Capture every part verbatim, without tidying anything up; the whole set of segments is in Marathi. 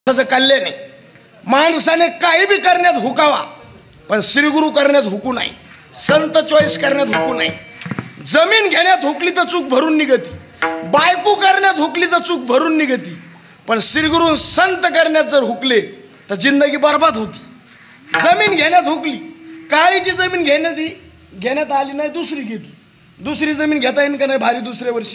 तसं कल्याण आहे. माणसाने काही बी करण्यात हुकावा, पण श्रीगुरु करण्यात हुकू नाही, संत चॉईस करण्यात हुकू नाही. जमीन घेण्यात हुकली तर चूक भरून निघती, बायको करण्यात हुकली तर चूक भरून निघती, पण श्रीगुरु संत करण्यात जर हुकले तर जिंदगी बर्बाद होती. जमीन घेण्यात हुकली, काळीची जमीन घेण्यात घेण्यात आली नाही, दुसरी घेतली. दुसरी जमीन घेता येईल का नाही भारी दुसऱ्या वर्षी?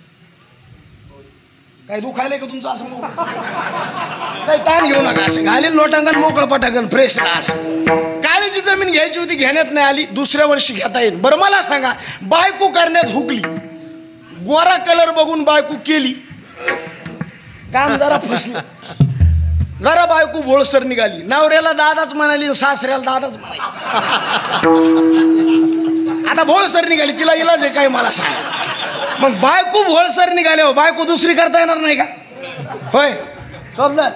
काय दुखायला का तुमचं? असं काही ताण घेऊ नका, असं घालील लोटांगण मोकळं पटांगण फ्रेश राहा. असं काळीची जमीन घ्यायची होती, घेण्यात नाही आली, दुसऱ्या वर्षी घेता येईल. बरं मला सांगा, बायको करण्यात हुकली, गोरा कलर बघून बायको केली, काम जरा फसलं, जरा बायको भोळसर निघाली, नवऱ्याला दादाच म्हणाली, सासऱ्याला दादाच म्हणाली, आता भोळसर निघाली, तिला इलाज आहे काय मला सांग? मग बायको भोळसर निघाले, हो बायको दुसरी करता येणार नाही का? होय समजा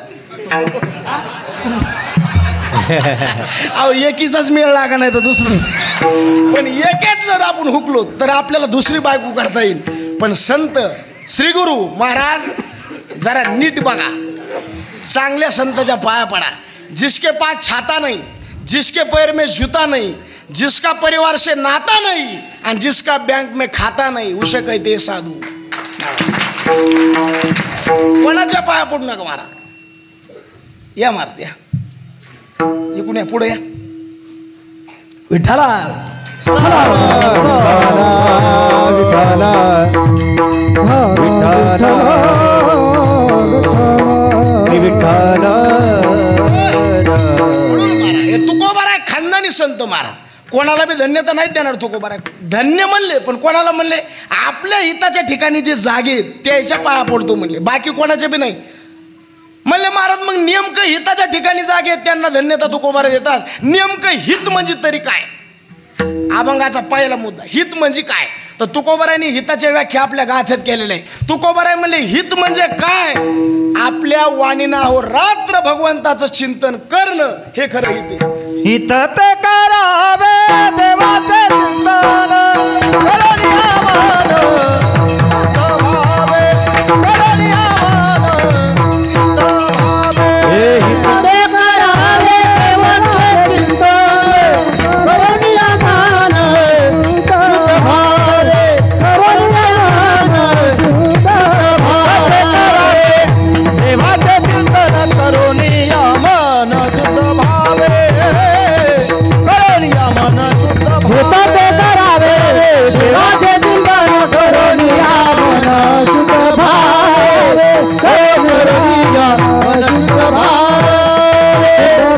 अहो एकीचाच मेळ लागा नाही तर दुसरं, पण एकेत जर आपण हुकलो तर आपल्याला दुसरी बायको करता येईल. पण संत श्रीगुरु महाराज जरा नीट बघा, चांगल्या संताच्या पाया पडा. जिसके पास छाता नहीं, जिसके पैर में जूता नहीं, जिसका परिवार से नाता नहीं, और जिसका बैंक में खाता नहीं, उसे कहते साधू. कोणाच्या पाया पडू नका मारा. या मारा, या इकडून या, पुढे या. विठ्ठला तुकोबारा खानदानी संत मारा. कोणाला बी धन्यता नाही देणार तुकोबारा. धन्य म्हणले, पण कोणाला म्हणले? आपल्या हिताच्या ठिकाणी जे जागे त्याच्या पाया पडतो म्हणले, बाकी कोणाच्या बी नाही म्हणले महाराज. मग नेमकं हिताच्या ठिकाणी जागे त्यांना धन्यता तुकोबारा देतात. नेमकं हित म्हणजे तरी काय? अभंगाचा पहिला मुद्दा, हित म्हणजे काय? तर तुकोबारांनी हिताच्या व्याख्या आपल्या गाथ्यात केलेल्या आहे. तुकोबाराय म्हणले हित म्हणजे काय? आपल्या वाणीना हो रात्र भगवंताचं चिंतन करणं, हे खरं हित आहे. हित ते करावे देवाचे चिंतन, करण्या मान भावे, करण्या मान भावे. हित ते करावे देवाचे चिंतन, करण्या मान भावे, करण्या मान भावे. देवाचे चिंतन करुनिया मन शुद्ध भावे, करुनिया मन शुद्ध भावे. करावे देवाचे चिंतन करुनिया मन शुद्ध भावे, करुनिया मन शुद्ध भावे,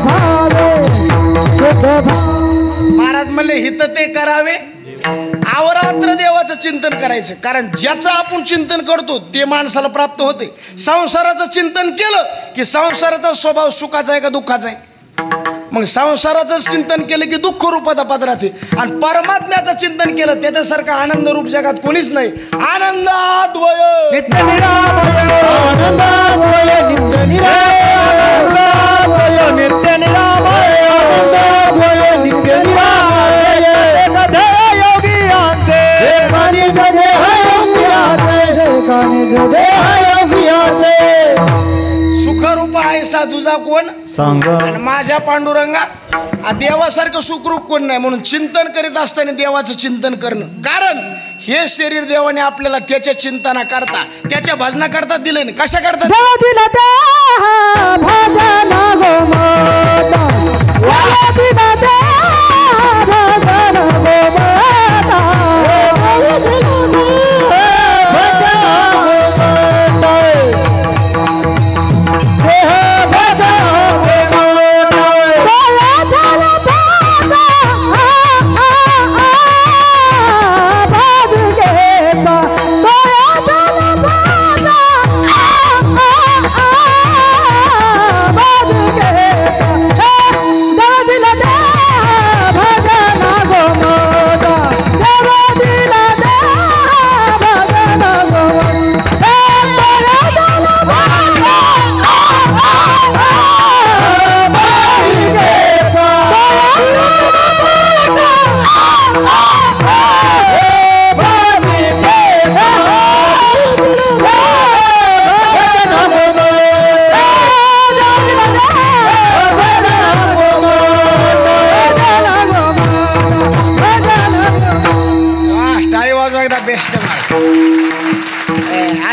शुद्ध भावे. महाराज म्हणले हित ते करावे, अवरात्र देवाचं चिंतन करायचं. कारण ज्याचं आपण चिंतन करतो ते माणसाला प्राप्त होते. संसाराचं चिंतन केलं की संसाराचा स्वभाव सुखाचा आहे का दुःखाचा आहे? मग संसाराचं चिंतन केलं की दुःख रूपात पदरात. आणि परमात्म्याचं चिंतन केलं त्याच्यासारखा आनंद रूप जगात कोणीच नाही. आनंदाद्वय नित्य निरामय, आनंदाद्वय नित्य निरामय, नित्य निरामय, आनंदाद्वय नित्य निरामय. एक योगी आते, एकानी देह योगी आते, एकानी देह योगी आते. सुखरूप आहे सा तुझा कोण सांग, आणि माझ्या पांडुरंगा देवासारखं सुखरूप कोण नाही. म्हणून चिंतन करीत असताना देवाचं चिंतन करणं. कारण हे शरीर देवाने आपल्याला त्याच्या चिंतना करता, त्याच्या भजना करता दिले नाही. कशा करता दिला भजन गो माता, दिला भजन गो माता,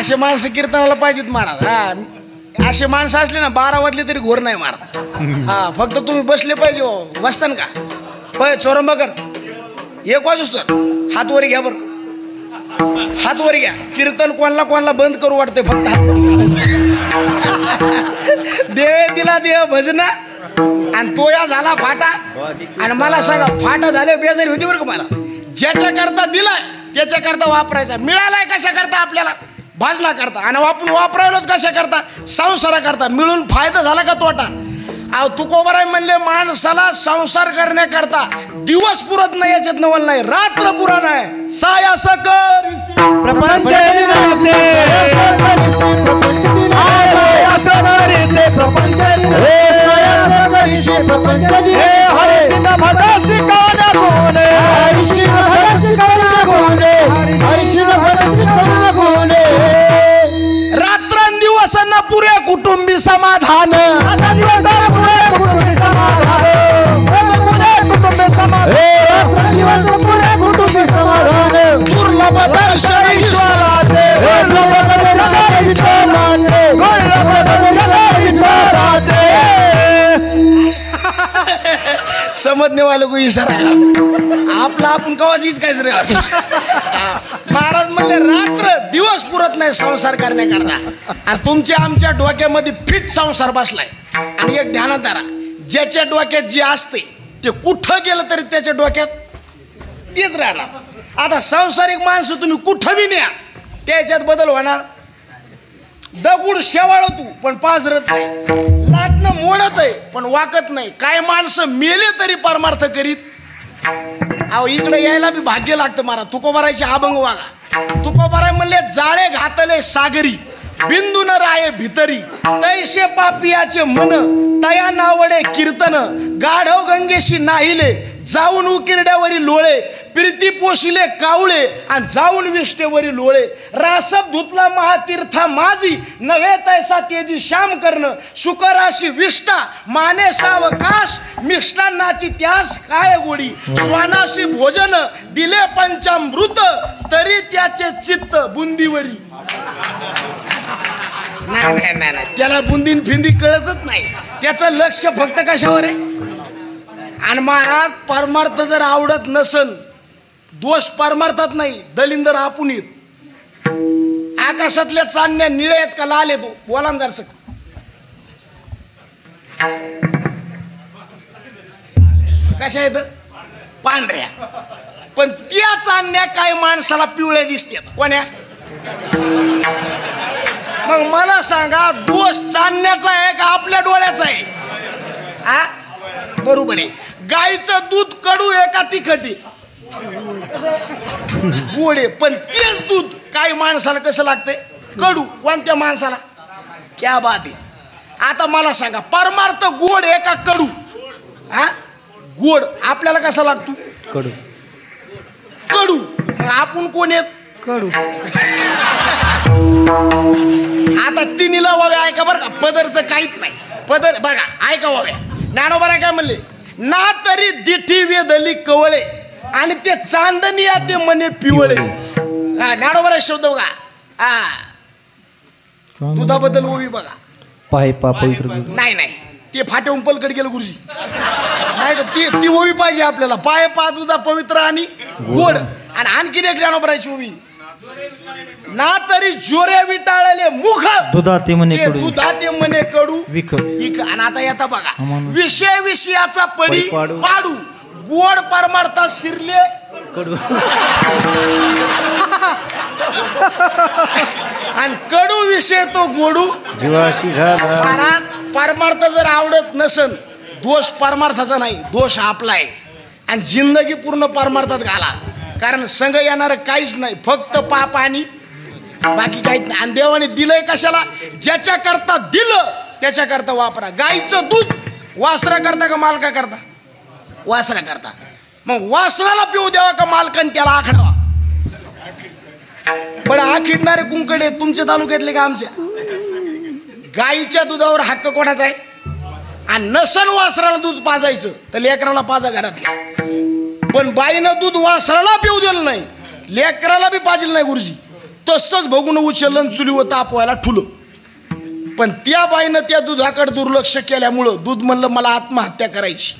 असे माणसं कीर्तनाला पाहिजेत महाराज. हा असे माणसं असले ना बारा वाजले तरी घोर नाही महाराज. हा फक्त तुम्ही बसले पाहिजे. हो बसतान का होय चोरंबाकर एक वाजूस तर हात वर घ्या बरं. हात वर घ्या. कीर्तन कोणाला कोणाला बंद करू वाटते फक्त हात देवे दिला देव भजना आणि तो या झाला फाटा. आणि मला सांगा फाटा झाले बेजारी होती बरं का मला. ज्याच्या करता दिलाय त्याच्या करता वापरायचा. मिळालाय कशा करता आपल्याला भाजला करता आणि आपण वापरायलो कशा करता संसारा करता. मिळून फायदा झाला का तोटा. अहो तुकोबाराय म्हणले माणसाला संसार करण्याकरता दिवस पुरत नाही याच्यात नवल नाही रात्र पुरा नाही. साया सकर प्रपंच दिनाचे प्रपंच दिनाचे प्रपंच प्रपंच दिने हरिसिंह भगत काना कोणे हरिसिंह भगत काना कोणे हरिसिंह भगत काना कोणे. रात्रंदिवस न पुरे कुटुंबी समाधान. आता दिवस पुरे कुटुंबी समाधान. पुरे कुटुंबी समाधान. रात्रंदिवस पुरे कुटुंबी समाधान. दुर्लभ दर्शन ईश्वराचे. दुर्लभ दर्शन ईश्वराचे. दुर्लभ दर्शन ईश्वराचे. समजने वाले को इशारा आपला आपण कवाचीच काय रे. महाराज म्हणले रात्र दिवस पुरत नाही संसार करण्याकरता. आणि तुमच्या आमच्या डोक्यामध्ये फिट संसार बसलाय. आणि एक ध्यानात धरा ज्याच्या डोक्यात जे असते ते कुठं गेलं तरी त्याच्या डोक्यात तेच राहणार. आता सांसारिक माणसं तुम्ही कुठं बी न्या त्याच्यात बदल होणार. दगुड शेवाळ तू पण पाजरत नाही. लाटणं मोडत आहे पण वाकत नाही. काय माणसं मेले तरी परमार्थ करीत. अहो इकडे यायला बी भाग्य लागतं महाराज. तुकोबारायचे अभंग वागा. तुकोबाराय म्हणले जाळे घातले सागरी बिंदू न राये भितरी तैसे पापियाचे मन तया नावडे कीर्तन गाढव गंगेशी नाहिले जाऊन उकिरड्यावरी लोळे प्रीती पोशिले कावळे आणि जाऊन विष्टेवरी लोळे रासप धुतला महातीर्था माझी नव्हे तैसा तेजी श्याम कर्ण शुकराशी विष्टा माने सावकाश मिष्टान्नाची त्यास काय गोडी श्वानाशी भोजन दिले पंचामृत तरी त्याचे चित्त बुंदीवरी. नाही नाही नाही नाही त्याला बुंदीन फिंदी कळतच नाही. त्याचं लक्ष फक्त कशावर आहे. आणि महाराज परमार्थ जर आवडत नसन दोष परमार्थात नाही दलिंदर आपण येत. आकाशातल्या चांदण्या निळे आहेत का लाल येतो बोला ना जरसक. कशा येत पांढऱ्या. पण त्या चांदण्या काय माणसाला पिवळ्या दिसतात कोण्या. मग मला सांगा दोष चांदण्याचा आहे का आपल्या डोळ्याचा आहे. हा बरोबर आहे. गाईचं दूध कडू आहे का तिखटी गोडे. पण तेच दूध काही माणसाला कसं लागतंय कडू. कोणत्या माणसाला क्या बात आहे. आता मला सांगा परमार्थ गोड आहे का कडू. हा गोड आपल्याला कसा लागतो कडू. कडू. आपण कोण आहेत कडू. आता तिन्हीला वाव्या ऐका बरं का. पदरचं काहीच नाही. पदर बघा ऐका वाव्या. ज्ञानोबा काय म्हणले ना तरी दिठी वेदली कवळे आणि ते चांदणी ते मने पिवळे. हा ज्ञानोबा शब्द बघा. हा दुधाबद्दल ओवी बघा. पाय पा पवित्र नाही नाही ते फाट्याहून पलकड गेलं गुरुजी. नाही तर ती ती ओवी पाहिजे आपल्याला. पाय पा दुधा पवित्र आणि गोड. आणि आणखीन एक ज्ञानोबराची ओवी ना तरी जोरे विटाळले मुख दुधाते म्हणे कडू. दुधाते म्हणे कडू विख. आणि आता येता बघा विषय विषयाचा पडी पाडू गोड परमार्थात शिरले कडू. आणि कडू विषय तो गोडू जीवाशी झाला. महाराज परमार्थ जर आवडत नसन दोष परमार्थाचा नाही दोष आपला आहे. आणि जिंदगी पूर्ण परमार्थात घाला. कारण संघ येणार काहीच नाही फक्त पाप आणि बाकी काहीच नाही. आणि देवाने दिलंय कशाला ज्याच्या करता दिलं त्याच्या करता वापरा. गाईचं दूध वासरा करता का मालका करता वासरा करता. मग वासराला पिऊ द्यावा का मालकाने त्याला आखडावा. पण आखिडणारे कुंकडे तुमच्या तालुक्यातले का आमच्या. गाईच्या दुधावर हक्क कोणाचा आहे. आणि नसन वासराला दूध पाजायचं तर लेकराला पाजा घरातल्या. पण बाईनं दूध वासराला पिऊ दिलं नाही लेकराला बी पाजिल नाही गुरुजी. तसंच बघून उचललं चुलीवर तापवायला ठुलं. पण त्या बाईनं त्या दुधाकडे दुर्लक्ष केल्यामुळं दूध म्हणलं मला आत्महत्या करायची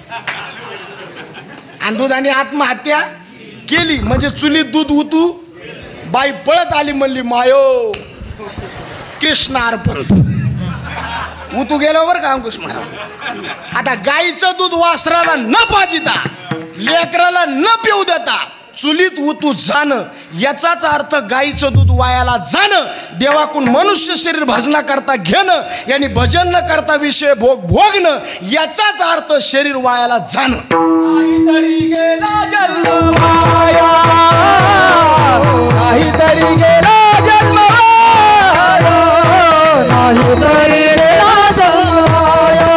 आणि दुधाने आत्महत्या केली. म्हणजे चुलीत दूध उतू बाई पळत आली म्हणली मायो कृष्ण अर्पण. उतू गेलो बरं का अंकुश महाराज. आता गाईचं दूध वासराला न पाजिता लेकराला न पिऊ देता चुलीत उतू जाणं याचाच अर्थ गाईचं दूध वायाला जाणं. देवाकून मनुष्य शरीर भजना करता घेणं यांनी भजन न करता विषय भोग भोगणं याचाच अर्थ शरीर वायाला जाणं. काहीतरी गेला जन्म वाया, काहीतरी गेला जन्म वाया, काहीतरी गेला जन्म वाया,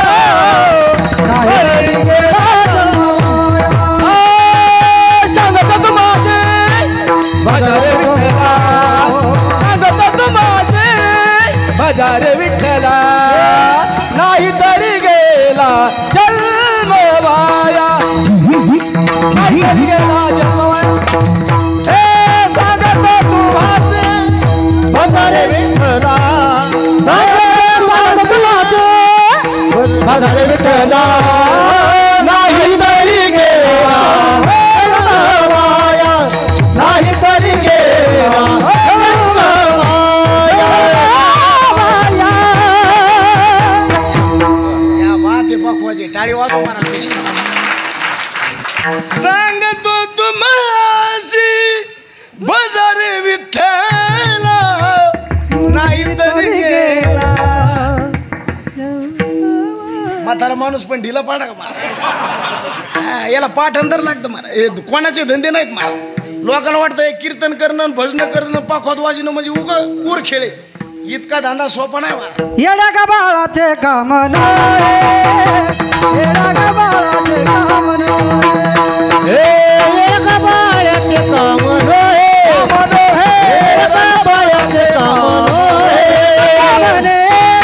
काहीतरी गेला जन्म वाया. सांगत माझे भजारे विठ्ठला, सांगत माझे भजारे विठ्ठला, नाहीतरी गेला जन्म वाया, नाहीतरी गेला जन्म वाया. हे सांगत तू माझे भजारे विठ्ठला, सांगत माझे भजारे विठ्ठला, नाहीतरी गेला जन्म वाया, नाहीतरी गेला जन्म वाया. या बात आहे पखवाची टाळी वाजव मला कृष्ण. सांगतो तुम्हासी भजारे विठ्ठला, नाहीतरी गेला. म्हातारा माणूस पण ढिला पाडा का मला. याला पाठ अंदर लागतं मला. हे कोणाचे धंदे नाहीत मला. लोकांना वाटतं कीर्तन करणं भजन करणं पाखवात वाजणं म्हणजे उग उर खेळे. इतका धंदा सोपा नाही मला. येडा का बाळाचे काम नाही, येडा का बाळाचे काम नाही, येडा का बाळाचे काम नाही, येडा का बाळाचे काम नाही.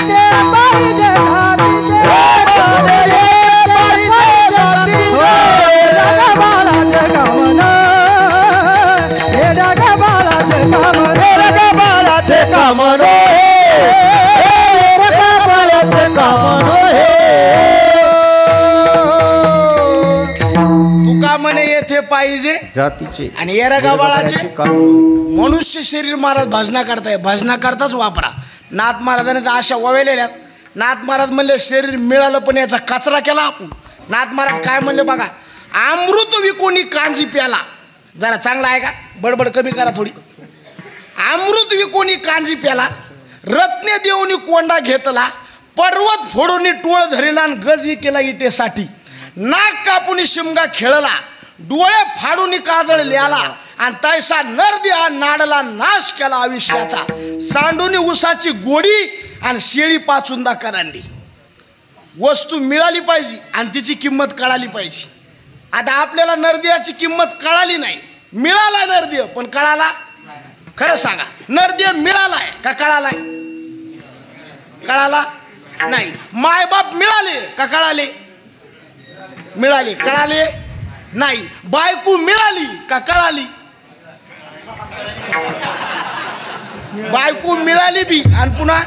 तुका म्हणे येथे पाहिजे जातीचे आणि येरगा बाळाचे मनुष्य शरीर महाराज भजना करताय. भजना करताच वापरा. नाथ महाराजांनी तर अशा ववेलेल्या. नाथ महाराज म्हणले शरीर मिळालं पण याचा कचरा केला आपण. नाथ महाराज काय म्हणले बघा, अमृत विकोणी कांजी प्याला. जरा चांगला आहे का, बडबड कमी करा थोडी. अमृत विकोणी कांजी प्याला, रत्ने देऊनी कोंडा घेतला, पर्वत फोडून टोळ धरिला आणि गजी केला इटेसाठी, नाक कापुनी शिमगा खेळला, डोळे फाडून काजळ लिहाला आणि तैसा नरद्या नाडला नाश केला आयुष्याचा, सांडूनी उसाची गोडी आणि शेळी पाचुंदा करांडी. वस्तू मिळाली पाहिजे आणि तिची किंमत कळाली पाहिजे. आता आपल्याला नरदेयाची किंमत कळाली नाही. मिळाला नरदेय पण कळाला. खरं सांगा, नरदेय मिळालाय का कळालाय? कळाला नाही. मायबाप मिळाले का कळाले? मिळाले. कळाले नाही. बायको मिळाली का कळाली? बायको मिळाली बी आणि पुन्हा.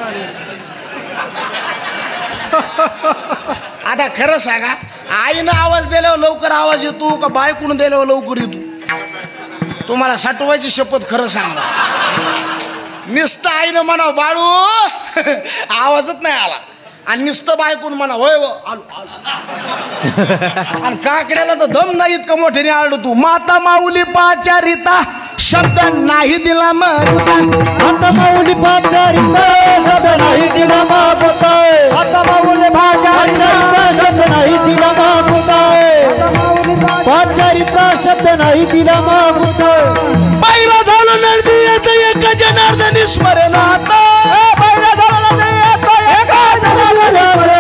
आता खरं सांगा, आईनं आवाज दिल्यावर लवकर आवाज येतो का बायकोनं दिल्यावर लवकर येतो? तुम्हाला साठवायची शपथ खरं सांगा. नुसतं आईनं म्हणा बाळू आवाजच नाही आला आणि नुसतं बायकून म्हणा होय व आलो आलो. आणि काकड्याला तर दम नाही इतकं मोठ्याने आळू तू. माता माऊली पाचारिता शब्द नाही दिला मागुता, आता माऊली पाचारिता शब्द नाही दिला मागुता, आता माऊली पाचारिता शब्द नाही दिला मागुता, पाचारिता शब्द नाही दिला मागुता. बैरा झालो नरदी येते एका जनार्दनी स्मरण आता, बैरा झालो नरदी येते एका जनार्दनी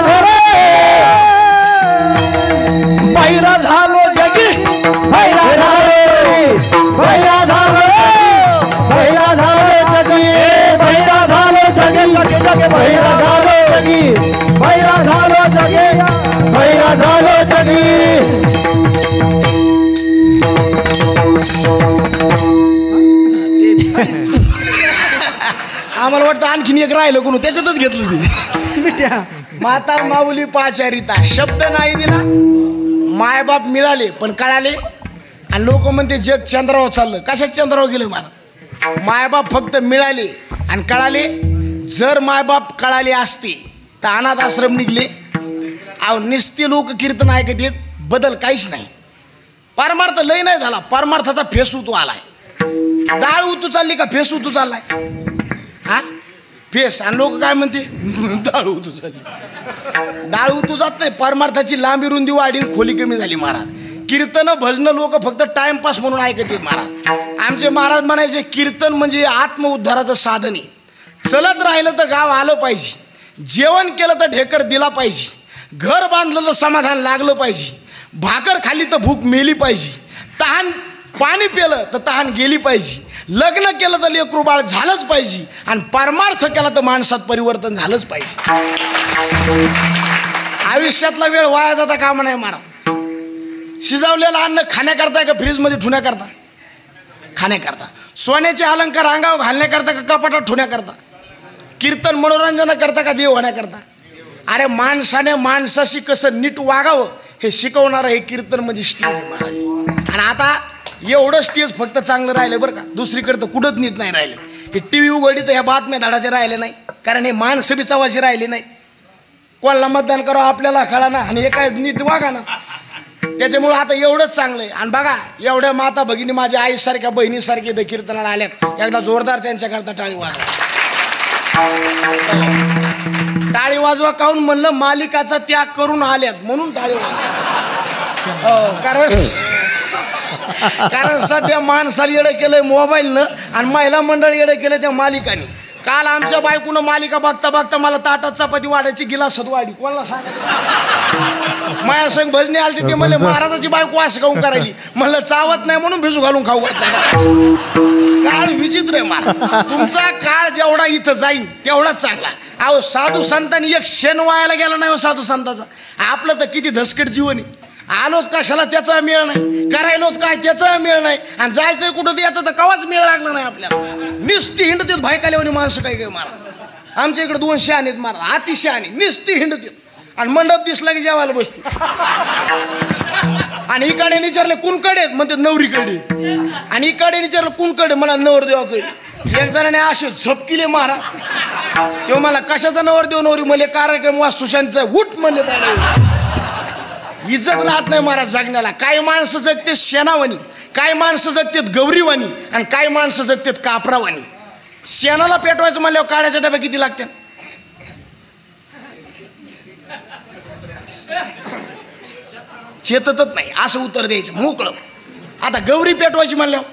बैरा झालो जगी, बैरा झालो बैरा झालो बैरा झालो जगी, बैरा झालो जगी, बैरा झालो जगी, आम्हाला वाटतं आणखीन एक राहिलं कोण त्याच्यातच घेतलं ते मिठ्या माता माऊली पाचारिता शब्द नाही दिला मायबाप मिळाले पण कळाले आणि लोक म्हणते जग चंद्रावर चाललं कशाच चंद्रावर गेलं मला मायबाप फक्त मिळाले आणि कळाले जर मायबाप कळाले असते तर अनाथ आश्रम निघले अहो निस्ते लोक कीर्तन ऐकत येत बदल काहीच नाही परमार्थ लय नाही झाला परमार्थाचा फेस उतू आलाय डाळ उतू चालली का फेस उतू चाललाय हा फेस आणि लोक काय म्हणते डाळ उतू चालली डाळ उतू जात नाही परमार्थाची लांबी रुंदी वाढी खोली कमी झाली महाराज कीर्तन भजन लोक फक्त टाइमपास म्हणून ऐकत आहेत महाराज आमचे महाराज म्हणायचे कीर्तन म्हणजे आत्मउद्धाराचं साधन आहे चलत राहिलं तर गाव आलं पाहिजे जेवण केलं तर ढेकर दिला पाहिजे घर बांधलं तर समाधान लागलं पाहिजे भाकर खाली तर भूक मेली पाहिजे तहान पाणी पिलं तर तहान गेली पाहिजे लग्न केलं तर लेकरू बाळ झालंच पाहिजे आणि परमार्थ केला तर माणसात परिवर्तन झालंच पाहिजे आयुष्यातला वेळ वाया जाता कामा नाही महाराज शिजवलेलं अन्न खाण्याकरता का फ्रीजमध्ये ठेवण्याकरता खाण्याकरता सोन्याचे अलंकार अंगावर घालण्याकरता का कपाटात ठेवण्याकरता कीर्तन मनोरंजनाकरता का देव होण्याकरता अरे माणसाने माणसाशी कसं नीट वागावं हे शिकवणारं हे कीर्तन म्हणजे स्टेज आहे महाराज आणि आता एवढं स्टेज फक्त चांगलं राहिलं बरं का दुसरीकडे तर कुठंच नीट नाही राहिलं हे टी व्ही उघडी तर ह्या बातम्या धाडाचे राहिले नाही कारण हे माणसं बी चवाची राहिली नाही कोणाला मतदान करावं आपल्याला कळा ना आणि हे काय नीट वागा ना त्याच्यामुळं आता एवढंच चांगलं आहे आणि बघा एवढ्या माता भगिनी माझ्या आईसारख्या बहिणीसारखे इथं कीर्तनाला आल्यात एकदा जोरदार त्यांच्याकरता टाळी वाजवा टाळी वाजवा काहून म्हणलं मालिकाचा त्याग करून आल्यात म्हणून टाळी वाजवा हो कारण कारण सध्या माणसाला येडं केलंय मोबाईलनं आणि महिला मंडळ येडं केलं त्या मालिकाने काल आमच्या बायकोनं मालिका बघता बघता मला ताटात चपाती वाढायची गिलासात वाढी कोणाला सांगायचं माया संग भजनी आलती ते म्हणले महाराजाची बायको असं खाऊन करायली म्हणलं चावत नाही म्हणून भिजू घालून खाऊ घातला काळ विचित्र आहे महाराज तुमचा काळ जेवढा इथं जाईन तेवढाच चांगला अहो साधू संतांनी एक क्षण वायाला गेला नाही हो साधू संतांचा आपलं तर किती धसकट जीवन आहे आलोत कशाला त्याचा मेळ नाही करायलोत काय त्याचा मेळ नाही आणि जायचंय कुठं याचा तर कवाच मेळ लागला नाही आपल्याला निस्ती हिंडतीत भायकाल्यावानी माणसं काय काय मारा आमच्या इकडे दोन शहाणे आहेत मारा अति शहाणे निस्ती हिंडतीत आणि मंडप दिसला की जेवायला बसते आणि इकडे विचारले कुणकडे आहेत म्हणते नवरीकडे आणि इकडे विचारलं कुणकडे म्हणा नवरदेवाकडे एक जणाने असे झपकिले मारा तेव्हा मला कशाचा नवरदेव नवरी म्हणले कार्यक्रम वास्तुशांचा उठ म्हणले पाहिजे इज्जत राहत नाही महाराज जगण्याला काही माणसं जगतेत शेणावानी काही माणसं जगतेत गौरीवाणी आणि काही माणसं जगतेत कापरावाणी शेणाला पेटवायचं म्हणल्यावर काळ्याच्या डब्या किती लागते चेततच नाही असं उत्तर द्यायचं मोकळं आता गौरी पेटवायची म्हणल्यावर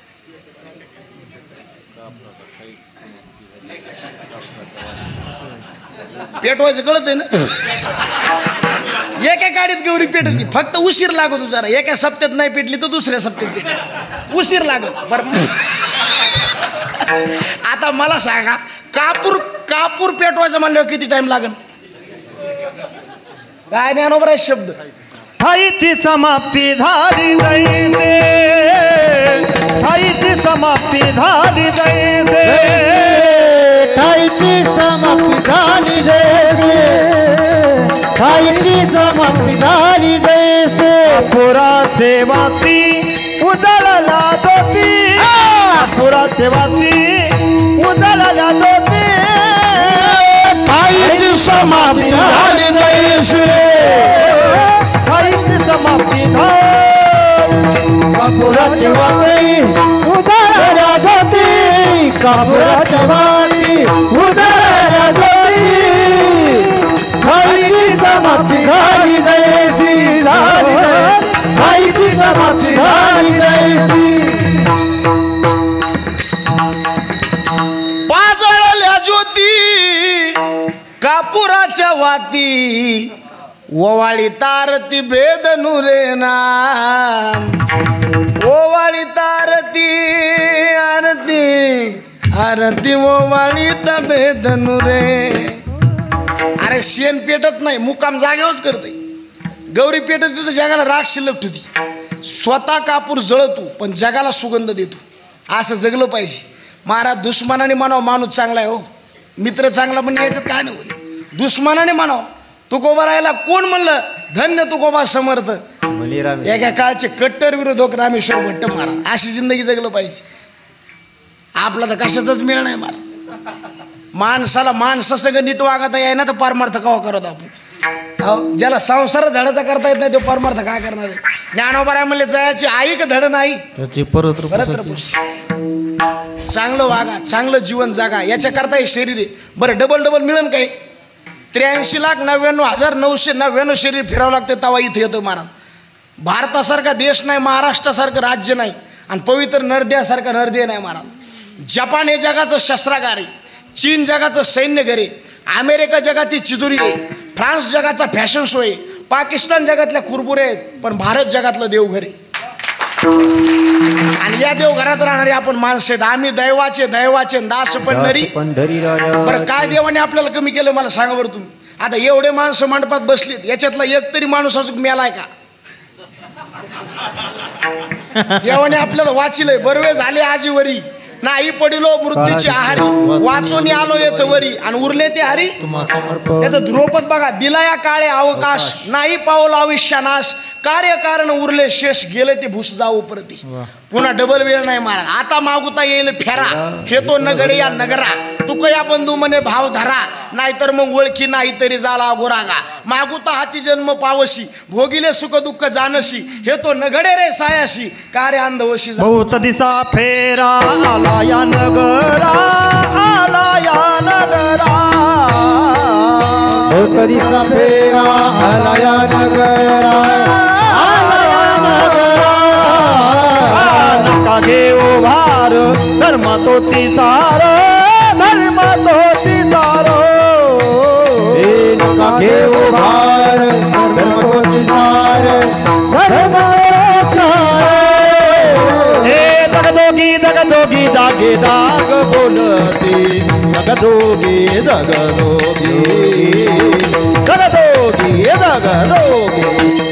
पेटवायचं कळत आहे ना एका गाडीत गौरी पेटत फक्त उशीर लागत जरा एका सप्त्यात नाही पेटली तर दुसऱ्या सप्त्यात पेटली उशीर लागत बरं आता मला सांगा कापूर कापूर पेटवायचं म्हणल्यावर किती टाइम लागेल काय ज्ञानोबर आहे शब्द ठाईची समाप्ती झाली जाईते ठाईची समाप्ती झाली जाईते ठाईची समाप्ती झाली जाईते ठाईची समाप्ती झाली जाईते पुराचे वाती उजळला दोती पुराचे वाती उजळला दोती ठाईची समाप्ती झाली जाईते ठाईची समाप्ती कापुराची वाती उजळला दोती कापुराची वाती उजळला दोती ठाईची समाप्ती झाली जायची ठाईची समाप्ती झाली जायची पाजळल्या ज्योती कापुराच्या वाती ओवाळी तारती भेदनु रे नाम ओवाळी तारती आरती आरती ओवाळी भेदनु रे अरे शेण पेटत नाही मुक्काम जागेवरच करते गौरी पेटत तर जगाला राग शिल्लक ठेवती स्वतः कापूर जळतो पण जगाला सुगंध देतो असं जगलं पाहिजे महाराज दुश्मनाने म्हणावं माणूस चांगला आहे हो, मित्र चांगला म्हणजे याच्यात काय नाही बोले. दुश्मनाने म्हणावं तुकोबा राहायला कोण म्हणलं? धन्य तुकोबा समर्थ. एका काळचे कट्टर विरोधक रामेश्वर भट्ट महाराज. अशी जिंदगी जगलं पाहिजे. आपला तर कशाचाच मेळ नाही महाराज. माणसाला माणसासंग नीट वागता याय ना तर परमार्थ कवा करत आपण. हो, ज्याला संसार धडाचा करता येत नाही तो परमार्थ काय करणार आहे? ज्ञानोबा राय म्हणले जयाची आई का धड नाही परत परत चांगलं वागा, चांगलं जीवन जागा, याच्या करता हे शरीर आहे. बरं डबल डबल मिळेल काय? त्र्याऐंशी लाख नव्याण्णव हजार नऊशे नव्याण्णव शरीर फिरावं लागतं तेव्हा इथं येतो महाराज. भारतासारखा देश नाही, महाराष्ट्रासारखं राज्य नाही, आणि पवित्र नरद्यासारखा नरदे नाही महाराज. जपान हे जगाचं शस्त्रागार आहे, चीन जगाचं सैन्य घर आहे, अमेरिका जगातील चिदुरी आहे, फ्रान्स जगाचा फॅशन शो आहे, पाकिस्तान जगातल्या कुरबुरे आहेत, पण भारत जगातलं देवघर आहे. आणि या देवघरात राहणारे आपण माणसं आहेत. आम्ही दैवाचे दैवाचे दास पंढरी. बरं काय देवाने आपल्याला कमी केलं मला सांगा बरं तुम्ही. आता एवढे माणसं मंडपात बसलीत, याच्यातला एक तरी माणूस अजून मेलाय का? देवाने आपल्याला वाचिलंय. बरवे झाले आजीवरी, नाही पडिलो मृत्यूची आहारी, वाचून आलो येत वरी, आणि उरले ते हरी. त्याचं ध्रुपद बघा. दिला या काळे अवकाश, नाही पावला आयुष्यानाश, कार्यकारण उरले शेष, गेले ते भूस जाऊ प्रती. पुन्हा डबल वेळ नाही महाराज. आता मागुता येईल फेरा, हे तो नगडे या नगरा, तुकया बंधू म्हणे भाव धरा, नाहीतर मग ओळखी नाही तरी झाला गुरागा. मागुता हाती जन्म पावशी, भोगिले सुख दुःख जानशी, हे तो नगडे रे सायाशी, कार्य अंधवशी. बहुत दिसा फेरा आला या नगरा, आला या नगरा, बहुत दिसा फेरा आला या नगरा, आला या नगरा. नका घेऊ भार धर्म तो तिसार, धर्म तो तिसार. नका घेऊ भार धर्म तो तिसार, धर्म दगदोगी दगदोगी दागे दाग बोलती, दगदोगी दगदोगी दगदोगी दगदोगी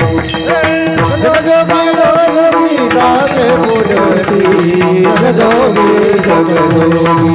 दगदोगी दाग बोलती, दगदोगी दगदोगी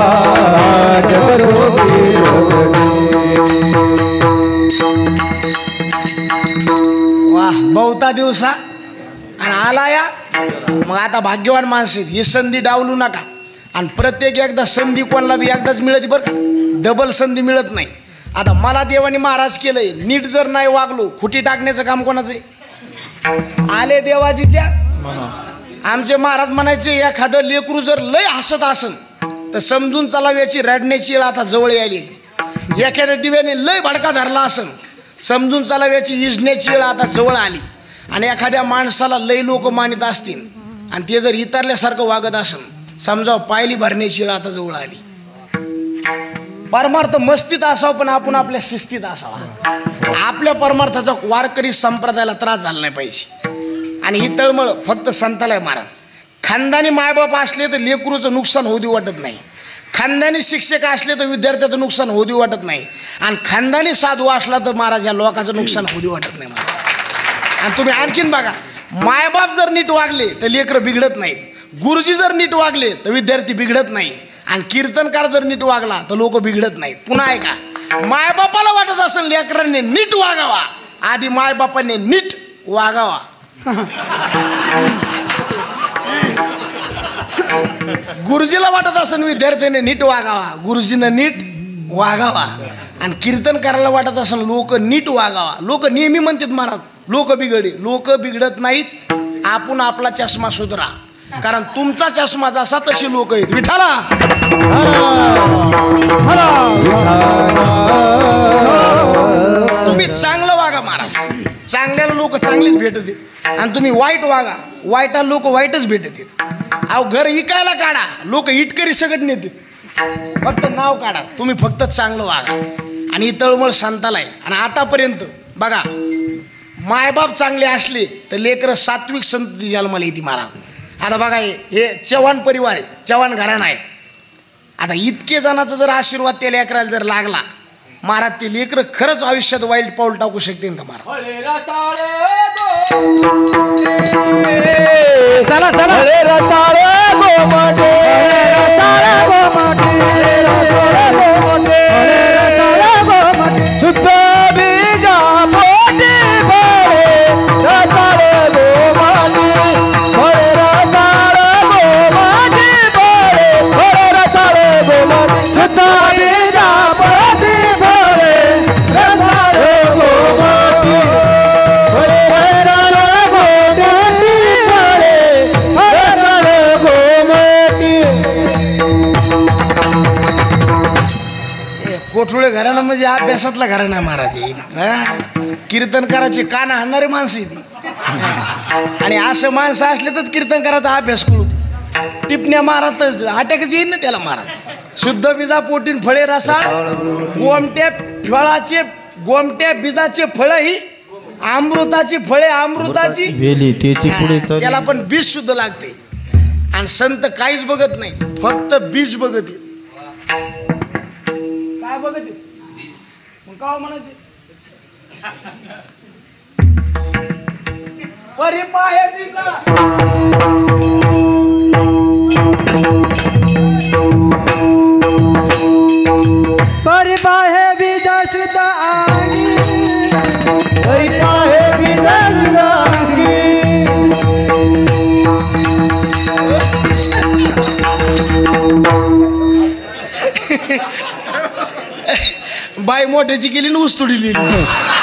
वाह, बहुता दिवसा आणि आला या. मग आता भाग्यवान माणसं आहेत, ही संधी डावलू नका. आणि प्रत्येक एकदा संधी कोणाला बी एकदाच मिळते बरं का, डबल संधी मिळत नाही. आता मला देवाने महाराज केलंय, नीट जर नाही वागलो खुटी टाकण्याचं काम कोणाचं आहे? आले देवाजीच्या. आमचे महाराज म्हणायचे एखादं लेकरू जर लय हसत असन तर समजून चालाव्याची रडण्याची वेळ आता जवळ आली. एखाद्या दिव्याने लय भडका धरला असन समजून चालाव्याची इजण्याची वेळ आता जवळ आली. आणि एखाद्या माणसाला लय लोक मानित असतील आणि ते जर इतरल्यासारखं वागत असेल समजावं पायली भरण्याची वेळ आता जवळ आली. परमार्थ मस्तीत असावं पण आपण आपल्या शिस्तीत असावा. आपल्या परमार्थाचा वारकरी संप्रदायाला त्रास झाला नाही पाहिजे. आणि ही तळमळ फक्त संताला महाराज. खानदानी मायबाप असले तर लेकरूचं नुकसान होऊ देऊ वाटत नाही, खानदानी शिक्षक असले तर विद्यार्थ्याचं नुकसान होऊ देऊ वाटत नाही, आणि खानदानी साधू असला तर महाराज या लोकांचं नुकसान होऊ देऊ वाटत नाही महाराज. आणि तुम्ही आणखीन बघा, मायबाप जर नीट वागले तर लेकरं बिघडत नाहीत, गुरुजी जर नीट वागले तर विद्यार्थी बिघडत नाही, आणि कीर्तनकार जर नीट वागला तर लोक बिघडत नाहीत. पुन्हा ऐका, मायबापाला वाटत असेल लेकरांनी नीट वागावा, आधी मायबापाने नीट वागावा. गुरुजीला वाटत असेल विद्यार्थ्याने नीट वागावा, गुरुजीनं नीट वागावा. आणि कीर्तनकाराला वाटत असेल लोक नीट वागावा. लोक नेहमी म्हणतात महाराज लोक बिघडे, लोक बिघडत नाहीत, आपण आपला चष्मा सुधरा. कारण तुमचा चष्मा जसा तशी लोक आहेत. विठाला तुम्ही चांगलं वागा महाराज, चांगल्याला लोक चांगलेच भेटत, आणि तुम्ही वाईट वागा, वाईटाला लोक वाईटच भेटत. अहो घर इकायला काढा, लोक इटकरी सगट नेते, फक्त नाव काढा, तुम्ही फक्त चांगलं वागा. आणि ही तळमळ संताला आहे. आणि आतापर्यंत बघा, मायबाप चांगले असले तर लेकरं सात्विक संतती जन्माला येते महाराज. आता बघा, हे चव्हाण परिवार आहे, चव्हाण घराणं आहे. आता इतके जणांचा जर आशीर्वाद त्या लेकराला जर लागला महाराज, ते लेकरं खरंच आयुष्यात वाईट पाऊल टाकू शकतील का महाराज? चला चला गोमटे रसाळ गोमटे रसाळ गोमटे रसाळ गोमटे शुद्ध बीजा पोटी फळे रसाळ गोमटे फळे रसाळ गोमटे फळे फळे रसाळ गोमटे शुद्ध बीजा पोटी फळे रसाळ गोमटे फळे रसाळ गोमटे फळे रसाळ गोमटे. कोठुळे घराणं म्हणजे अभ्यासातला घराणा महाराज हे. हा? कीर्तन करायचे कान हाणणारी माणसं आहे ती. हा. आणि असं माणसं असले तर कीर्तन करायचा अभ्यास करू टिपण्या मारत अटॅकच येईल ना त्याला महाराज. शुद्ध बीजा पोटीन फळे रसाळ गोमट्या फळाचे गोमट्या बीजाचे फळ ही अमृताची फळे अमृताची वेली त्याची पुढे हा, त्याला पण बीज शुद्ध लागते. आणि संत काहीच बघत नाही फक्त बीज बघत येत. काय बघत येत मग का म्हणायचे परिपाहे बीजा परिपाहे बीजा शुद्ध आगी परिपाहे बीजा शुद्ध आगी बाई मोठ्याची केली न उस्तुडी लिहिली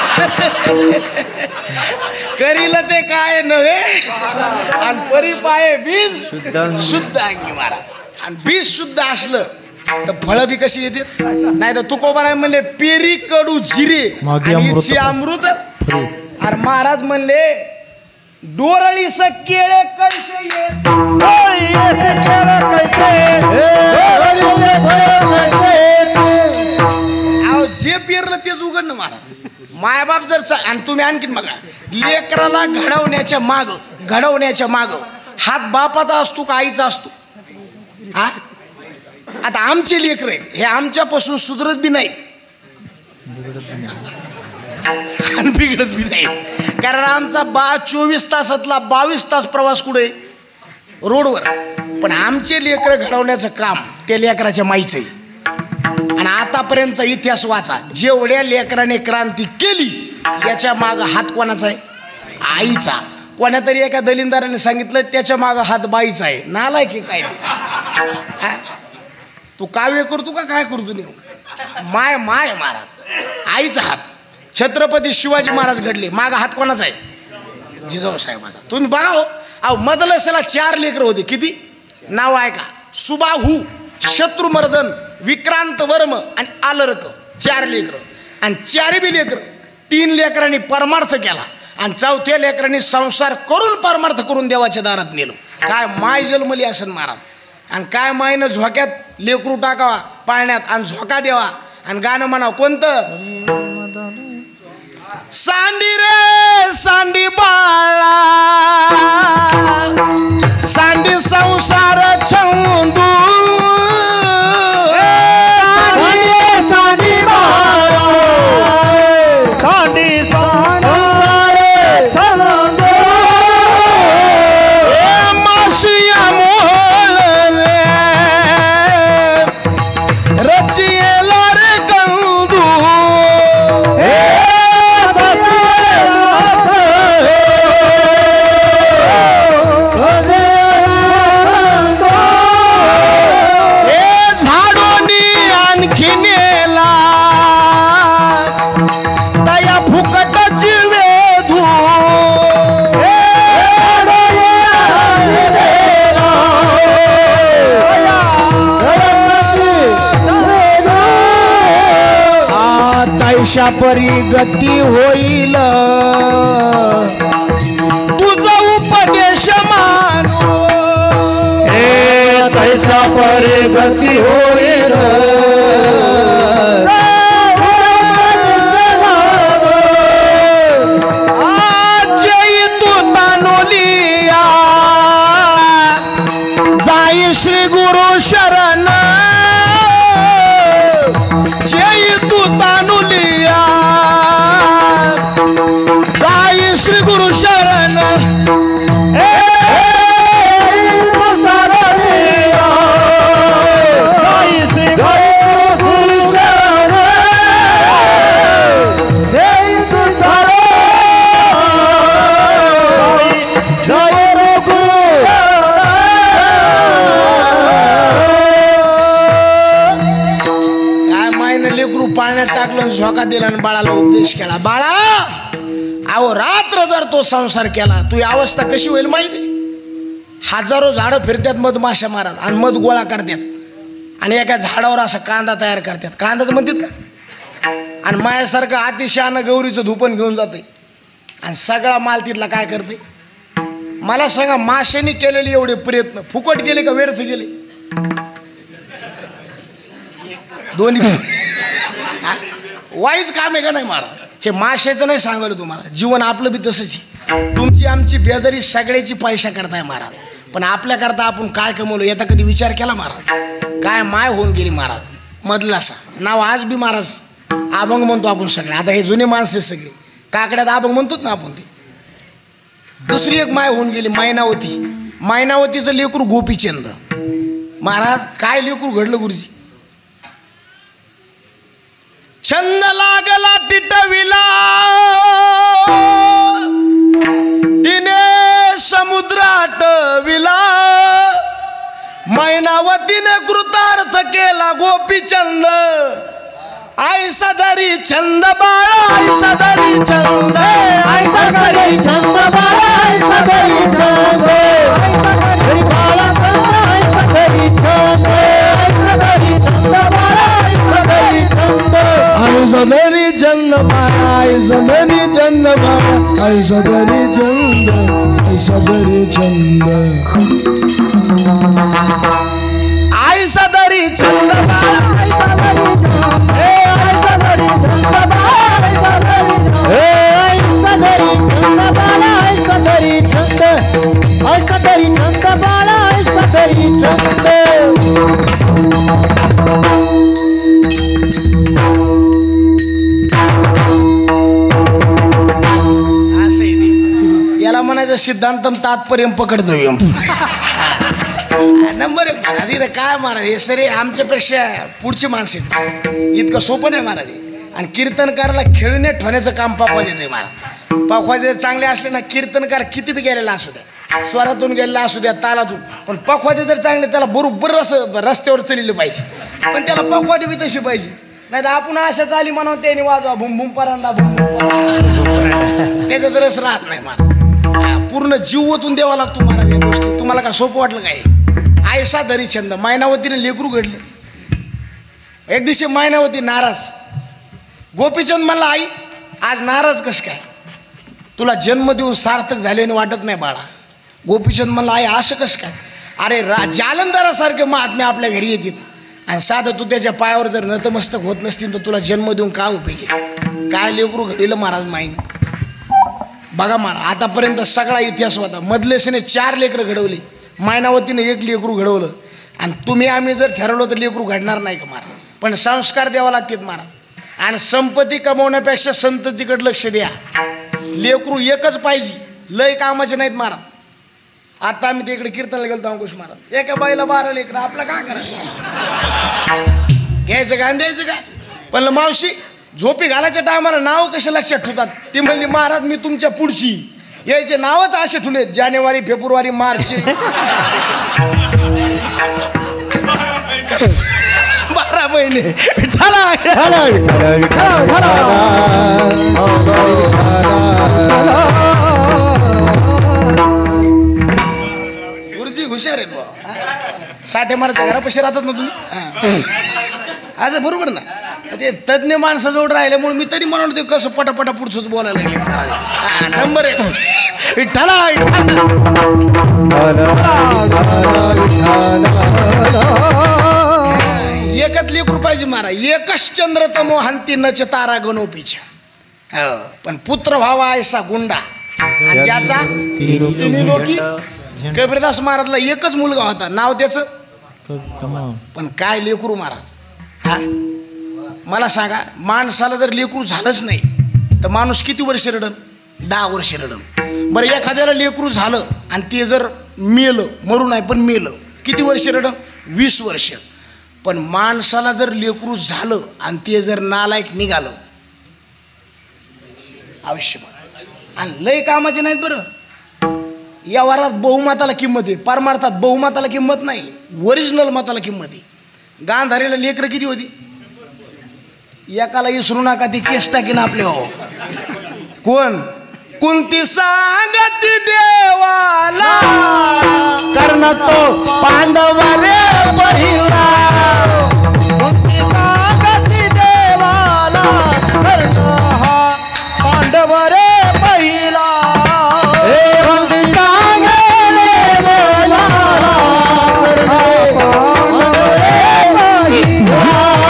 करील ते काय नव्हे. आणि परिपाहे बीज शुद्ध अंगी मारा. आणि बीज शुद्ध असलं तर फळं बी कशी येतात. नाही तर तुकोबा आहे म्हणले पेरी कडू जिरे मागे आणि अमृत. इथची अमृत. अरे महाराज म्हणले डोरळी स केळे कैसे येत डोळी येते केळं कैसे डोळी येते कैसे अहो जे पेरलं तेच उघडणं महाराज. मायबाप जर चा- आणि तुम्ही आणखीन बघा लेकराला घडवण्याच्या माग घडवण्याच्या माग हात बापाचा असतो का आईचा असतो. हा आता आमचे लेकर आहेत हे आमच्यापासून सुधरत बी नाहीत आणि बिघडत बी नाही. कारण आमचा बा चोवीस तासातला बावीस तास प्रवास कुठे रोडवर. पण आमचे लेकर घडवण्याचं काम त्या लेकराच्या माईचं आहे. आणि आतापर्यंतचा इतिहास वाचा जेवढ्या लेकराने क्रांती केली याच्या माग हात कोणाचा आहे आईचा. कोणा तरी एका दलिंदाराने सांगितलं त्याच्या माग हात बाईचा आहे. नालायक की काय ते. तू काव्य करतो का काय करतो नाही माय माय महाराज आईचा हात. छत्रपती शिवाजी महाराज घडले माग हात कोणाचा आहे जिजाऊ साहेबाचा. तुम्ही बघा हो अहो मदलसेला चार लेकर होते किती नाव आहे का सुबाहू शत्रुमर्दन विक्रांत वर्म आणि आलर्क चार लेकर. आणि चारी बी लेकर तीन लेकरांनी परमार्थ केला आणि चौथ्या लेकरांनी संसार करून परमार्थ करून देवाच्या दारात नेलो. काय माय जन्मली असन महाराज. आणि काय मायनं झोक्यात लेकरू टाकावा पाळण्यात आणि झोका द्यावा आणि गाणं म्हणावं कोणतं सांडी रे सांडी बाळा सांडी संसार छंदू सांडी बाळा सांडी संसार छंदू ए माशिया मोहळ रचियेला रे कंदू तैशा परी गती होईल तुझा उपदेश मानो हे तैसा परे गती होईल जय तू तानुलिया जाई श्री गुरु शरण जय तू तानुलिया जाई श्री गुरु शरण हे झोका दिला आणि बाळाला उपदेश केला, बाळा अहो रात्र जर तो संसार केला तुझी अवस्था कशी होईल माहिती? हजारो झाडं फिरतात मधमाशा मारत आणि मध गोळा करतात आणि एका झाडावर असा कांदा तयार करतात, कांदाच म्हणतात का? आणि मायासारखं अतिशयानं गौरीचं धुपण घेऊन जाते आणि सगळा माल तिथला काय करते? मला सांगा, माशांनी केलेले एवढे प्रयत्न फुकट गेले का व्यर्थ गेले? दोन्ही वाईच काम आहे का नाही महाराज? हे माशाचं नाही सांगलं तुम्हाला, जीवन आपलं बी तसंच आहे. तुमची आमची बेजारी सगळ्याची पैसा करताय महाराज, पण आपल्याकरता आपण काय कमवलं याचा कधी विचार केला महाराज? काय माय होऊन गेली महाराज मधलासा नाव आज बी महाराज अभंग म्हणतो आपण सगळे. आता हे जुने माणसं सगळे काकड्यात अभंग म्हणतोच ना आपण. ते दुसरी एक माय होऊन गेली मैनावती. मैनावतीचं लेकरू गोपीचंद. महाराज काय लेकरू घडलं गुरुजी? छंद लागला टिटविला तिने समुद्रात विला, मैनावतीने कृतार्थ केला गोपीचंद. आयसा धरी छंद बाळा आयसा धरी छंद, आयसा धरी छंद बाळा आयसा धरी छंद, आयसा बाळा आयसा धरी छंद, आयसा धरी छंद बाळा आयसा धरी छंद, आयसा धरी छंद बाळा आयसा धरी छंद बाळा आयसा धरी छंद, आयसा धरी छंद, आयसा धरी छंद बाळा आयसा धरी छंद, आयसा धरी छंद बाळा आयसा धरी छंद, आयसा धरी छंद बाळा आयसा धरी छंद, आयसा धरी छंद बाळा आयसा धरी छंद. असं याला म्हणायचं सिद्धांतम तात्पर्य पकडतो नंबर एक महाराज. इथं काय महाराज हे सरे आमच्यापेक्षा पुढची माणसं आहेत. इतकं सोपं नाही महाराज. आणि कीर्तनकारला खेळून ठेवण्याचं काम पाखवाजेचं आहे महाराज. पाखवाजे चांगले असले ना कीर्तनकार किती बी गेलेला असू द्या, स्वरातून गेलेला असू द्या, तालातून, पण पखवाजे जर चांगले त्याला बरोबर असं रस्त्यावर चालले पाहिजे. पण त्याला पखवाजे बी तशी पाहिजे, नाही तर आपण अशा चाली म्हणून त्याने वाजवा भुम भुम परांडा भुम भुम, त्याचा रस राहत नाही महाराज. पूर्ण जीव ओतून द्यावा लागतो महाराज या गोष्टी. तुम्हाला काय सोपं वाटलं काय? आयसा धरी छंद. मैनावतीने लेकरू घडलं. एक दिवशी मैनावती नाराज. गोपीचंद म्हणला, आई आज नाराज कसं काय? तुला जन्म देऊन सार्थक झाल्याने वाटत नाही बाळा. गोपीचंद म्हणला, आई असं कसं काय? अरे रा जालंधरासारखे महात्मे आपल्या घरी येतात आणि साधं तू त्याच्या पायावर जर नतमस्तक होत नसतील तर तुला जन्म देऊन का उपयोगी? काय लेकरू घडलं महाराज माईनं. बघा महाराज, आतापर्यंत सगळा इतिहास होता. मधलेसने चार लेकरं घडवली, मैनावतीने एक लेकरू घडवलं. आणि तुम्ही आम्ही जर ठरवलं तर लेकरू घडणार नाही का महाराज? पण संस्कार द्यावा लागतात महाराज. आणि संपत्ती कमवण्यापेक्षा संततीकडे लक्ष द्या. लेकरू एकच पाहिजे, लय कामाचे नाहीत महाराज. आता आम्ही तिकडे कीर्तनाला गेलो अंकुश महाराज, एका बाईला बारा लेकरं, आपलं काय करायचं? घ्यायचं का द्यायचं काय? पण मावशी झोपी घालायच्या टायमाला नाव कसे लक्षात ठेवतात? ती म्हणली, महाराज मी तुमच्या पुढची. यायचे नावच असे ठेवले, जानेवारी फेब्रुवारी मार्च बारा महिने. विठ्ठला विठ्ठला विठ्ठला विठ्ठला गुरुजी हुशार आहेत बा. साठे माराच्या घरापाशी राहतात ना तुम्ही, असं बरोबर ना? ते तज्ज्ञ माणसाजवळ राहिल्यामुळे मी तरी म्हणून ते कसं पटापटा पुढचंच बोलायला लागले. नंबर एक विठ्ठला एकच लेकरू पाहिजे महाराज. एकच चंद्र तमो हंती नच तारा गणोपीच्या. पण पुत्र व्हावा ऐसा गुंडा. आणि त्याचा तिन्ही लोकी. कबीरदास महाराजला एकच मुलगा होता, नाव त्याचं. पण काय लेकरू महाराज. हा मला सांगा, माणसाला जर लेकरू झालंच नाही तर माणूस किती वर्ष रडन? दहा वर्ष रडन. बरं एखाद्याला लेकरू झालं आणि ते जर मेलं, मरू नाही पण मेलं, किती वर्ष रडन? वीस वर्ष. पण माणसाला जर लेकरू झालं आणि ते जर नालायक निघालं, अवश्य. आणि लय कामाचे नाहीत बरं. या वारात बहुमताला किंमत आहे, परमार्थात बहुमताला किंमत नाही, ओरिजिनल मताला किंमत आहे. गांधारीला लेकरं किती होती? एकाला विसरू नका ती केस टाकीन आपले हो. कोण कुंती सांगती देवाला कर्ण तो पांडव रे पहिला. कुंती सांगती देवाला कर्ण हा पांडव रे पहिला. हे कुंती सांगे देवाला कर्ण पांडव रे पहिला.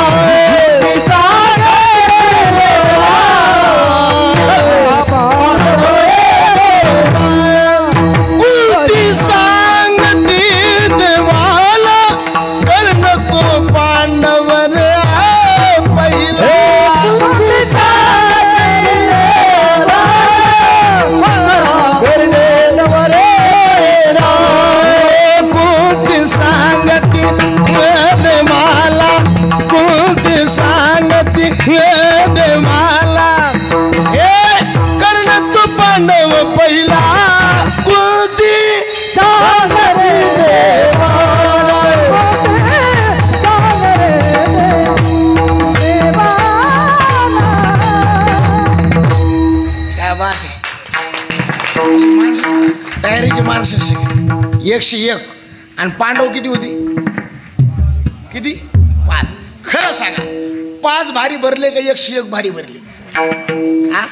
तयारीची माणसं सगळी एकशे एक. आणि पांडव किती होती? किती? पाच. खरं सांगा, पाच भारी भरले का एकशे एक भारी भरले? हा,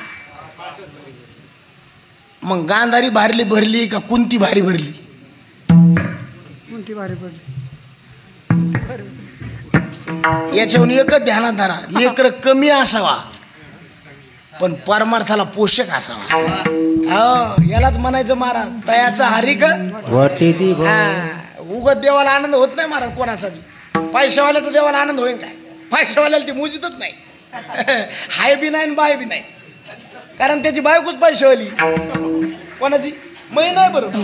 मग गांधारी भारी भरली का कुंती भारी भरली? कुंती भारी भरली. याच्याहून एकच ध्यानात धरा, लेकर कमी असावा पण परमार्थाला पोषक असावा. हो, यालाच म्हणायचं महाराज तयाचा हारी का वाटी दी. उगत देवाला आनंद होत नाही महाराज कोणाचा बी. पैशावाल्याचा देवाला आनंद होईल काय? पैशावाल्याला ती मुजितच नाही. हाय बी नाही बाय बी नाही, कारण त्याची बायकोच पैशावाली. कोणाची? मै नाही बरोबर.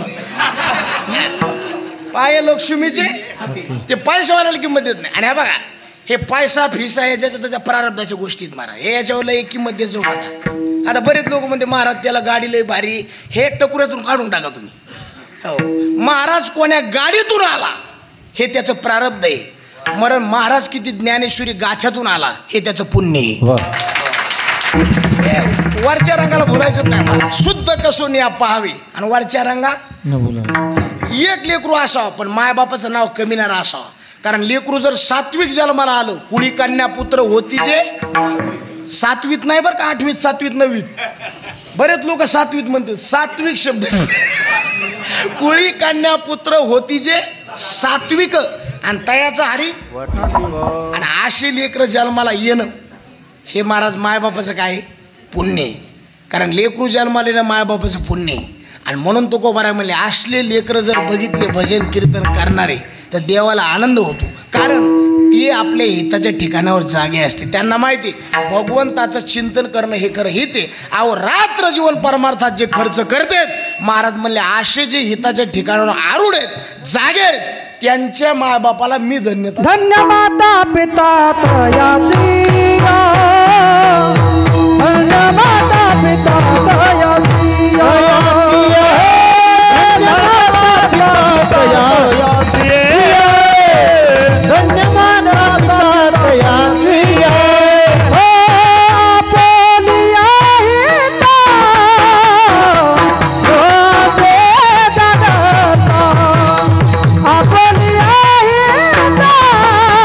पाय लक्ष्मीचे ते पैशावाल्याला किंमत देत नाही. आणि हा बघा, हे पैसा फिसा ह्याच्या त्याच्या प्रारब्धाच्या गोष्टीत महाराज, हे याच्यावर एक किंमत देत जाऊ नका. आता बरेच लोक म्हणते महाराज त्याला गाडी लय भारी, हे टकुऱ्यातून काढून टाका तुम्ही. हो, महाराज कोण्या गाडीतून आला हे त्याचं प्रारब्ध आहे. मरण महाराज किती ज्ञानेश्वरी गाथ्यातून आला हे त्याचं पुण्य आहे. वरच्या रंगाला बोलायचं नाही मला. शुद्ध कसोनी पाहावी आणि वरच्या रंगा एक लेकरू असावं पण मायबापाचं नाव कमीनारा असावं. कारण लेकरू जर सात्विक जन्माला आलं, कुळी कन्या पुत्र होती जे सातवीत नाही बरं का, आठवीत सातवीत नववीत. बरेच लोक सातवीत म्हणतात, सात्विक शब्द. कुळी कन्या पुत्र होती जे सात्विक आणि तयाचा हरी. आणि अशी लेकर जन्माला येणं हे महाराज मायबापाचं काय पुण्य आहे. कारण लेकरू जन्माला येणं मायबापाचं पुण्य आहे. आणि म्हणून तो कोबारा म्हणले असले लेकरं जर बघितले भजन कीर्तन करणारे तर देवाला आनंद होतो. कारण ते आपल्या हिताच्या ठिकाणावर जागे असते. त्यांना माहिती भगवंताचं चिंतन करणं हे खरं हित आहे. अहो रात्र जीवन परमार्थात जे खर्च करतात महाराज म्हणले असे जे हिताच्या ठिकाणावर आरूढ आहेत जागे आहेत त्यांच्या मायबापाला मी धन्य. धन्य माता पिता तयाची, धन्य माता पिता तयाची,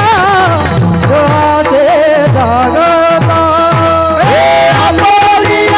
Hey,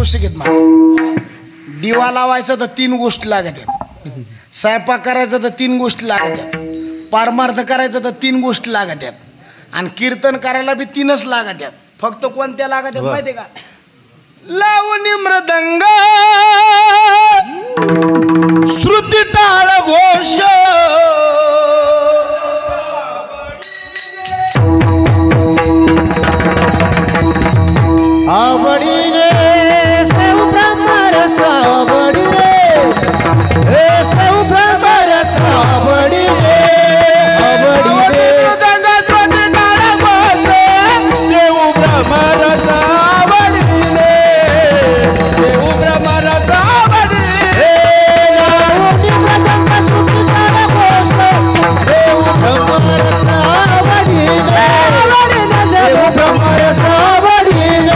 पुस्तकेत मला दिवा लावायचा तर तीन गोष्टी लागत आहेत, स्वयंपाक करायचा तर तीन गोष्टी लागत आहेत, पारमार्थ करायचं तर तीन गोष्टी लागत आहेत, आणि कीर्तन करायला बी तीनच लागत आहेत. फक्त कोणत्या लागत आहेत माहिती आहे का? लावणी मृदंग श्रुती टाळ घोष आवडी रे सेव ब्रह्मरस आवडी रे हे सेव ब्रह्मरस आवडी रे आवडी रे मृदंग श्रुती टाळ घोष सेव ब्रह्मरस आवडी रे सेव ब्रह्मरस आवडी रे लावणी मृदंग श्रुती टाळ घोष सेव ब्रह्मरस आवडी रे आवडी रे सेव ब्रह्मरस आवडी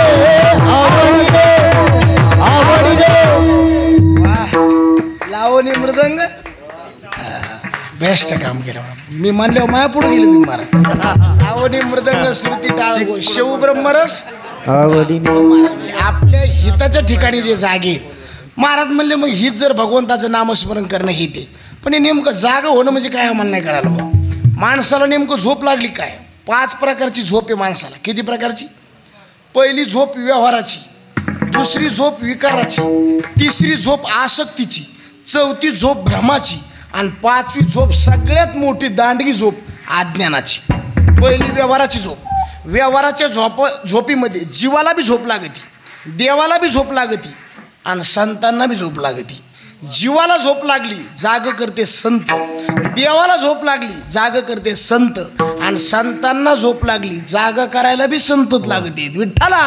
लावणी मृदंग बेस्ट काम केलं. मी म्हणल्यावर माया पुढे गेले तुम्ही मला. लावणी मृदंग श्रुती टाळ घोष शिव ब्रह्मरस आवडीने. आपल्या हिताच्या ठिकाणी जे जागे महाराज म्हणले मग हित जर भगवंताचं नामस्मरण करणं हित आहे, पण हे नेमकं जागा होणं म्हणजे काय मला नाही कळालं. माणसाला नेमकं झोप लागली काय? पाच प्रकारची झोप आहे माणसाला. किती प्रकारची? पहिली झोप व्यवहाराची, दुसरी झोप विकाराची, तिसरी झोप आसक्तीची, चौथी झोप भ्रमाची, आणि पाचवी झोप सगळ्यात मोठी दांडगी झोप अज्ञानाची. पहिली व्यवहाराची झोप. व्यवहाराच्या झोप झोपीमध्ये जीवाला बी झोप लागती, देवाला बी झोप लागती, आणि संतांना बी झोप लागती. जीवाला झोप लागली जाग करते संत, देवाला झोप लागली जाग करते संत, आणि संतांना झोप लागली जाग करायला बी संतच लागते. विठ्ठला.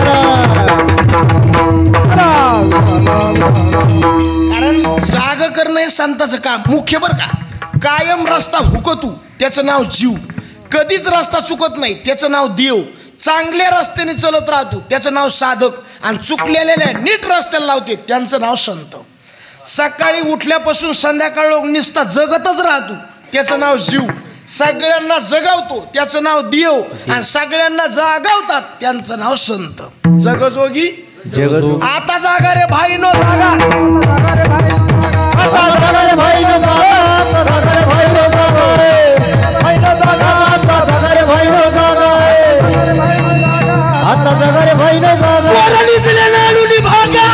कारण जाग करणं हे संताचं काम मुख्य बरं का. कायम रस्ता हुकतू त्याचं नाव जीव, कधीच रस्ता चुकत नाही त्याचं नाव देव. चांगल्या रस्त्याने चलत राहतो त्याचं नाव साधक, आणि चुकलेल्या नीट रस्त्याला लावते त्यांचं नाव संत. सकाळी उठल्यापासून संध्याकाळ लोक निसता जगतच राहतो त्याचं नाव जीव. सगळ्यांना जगावतो त्याचं नाव देव, आणि सगळ्यांना जागावतात त्यांचं नाव संत. जगजोगी आता जागा रे भाई नो जागा, आता जागा रे भाई नो जागा, आता जागा रे भाई नो जागा, भाई नो जागा, आता जागा रे भाई नो जागा, आता जागा रे भाई नो जागा. वरली जिले नालुनी भागा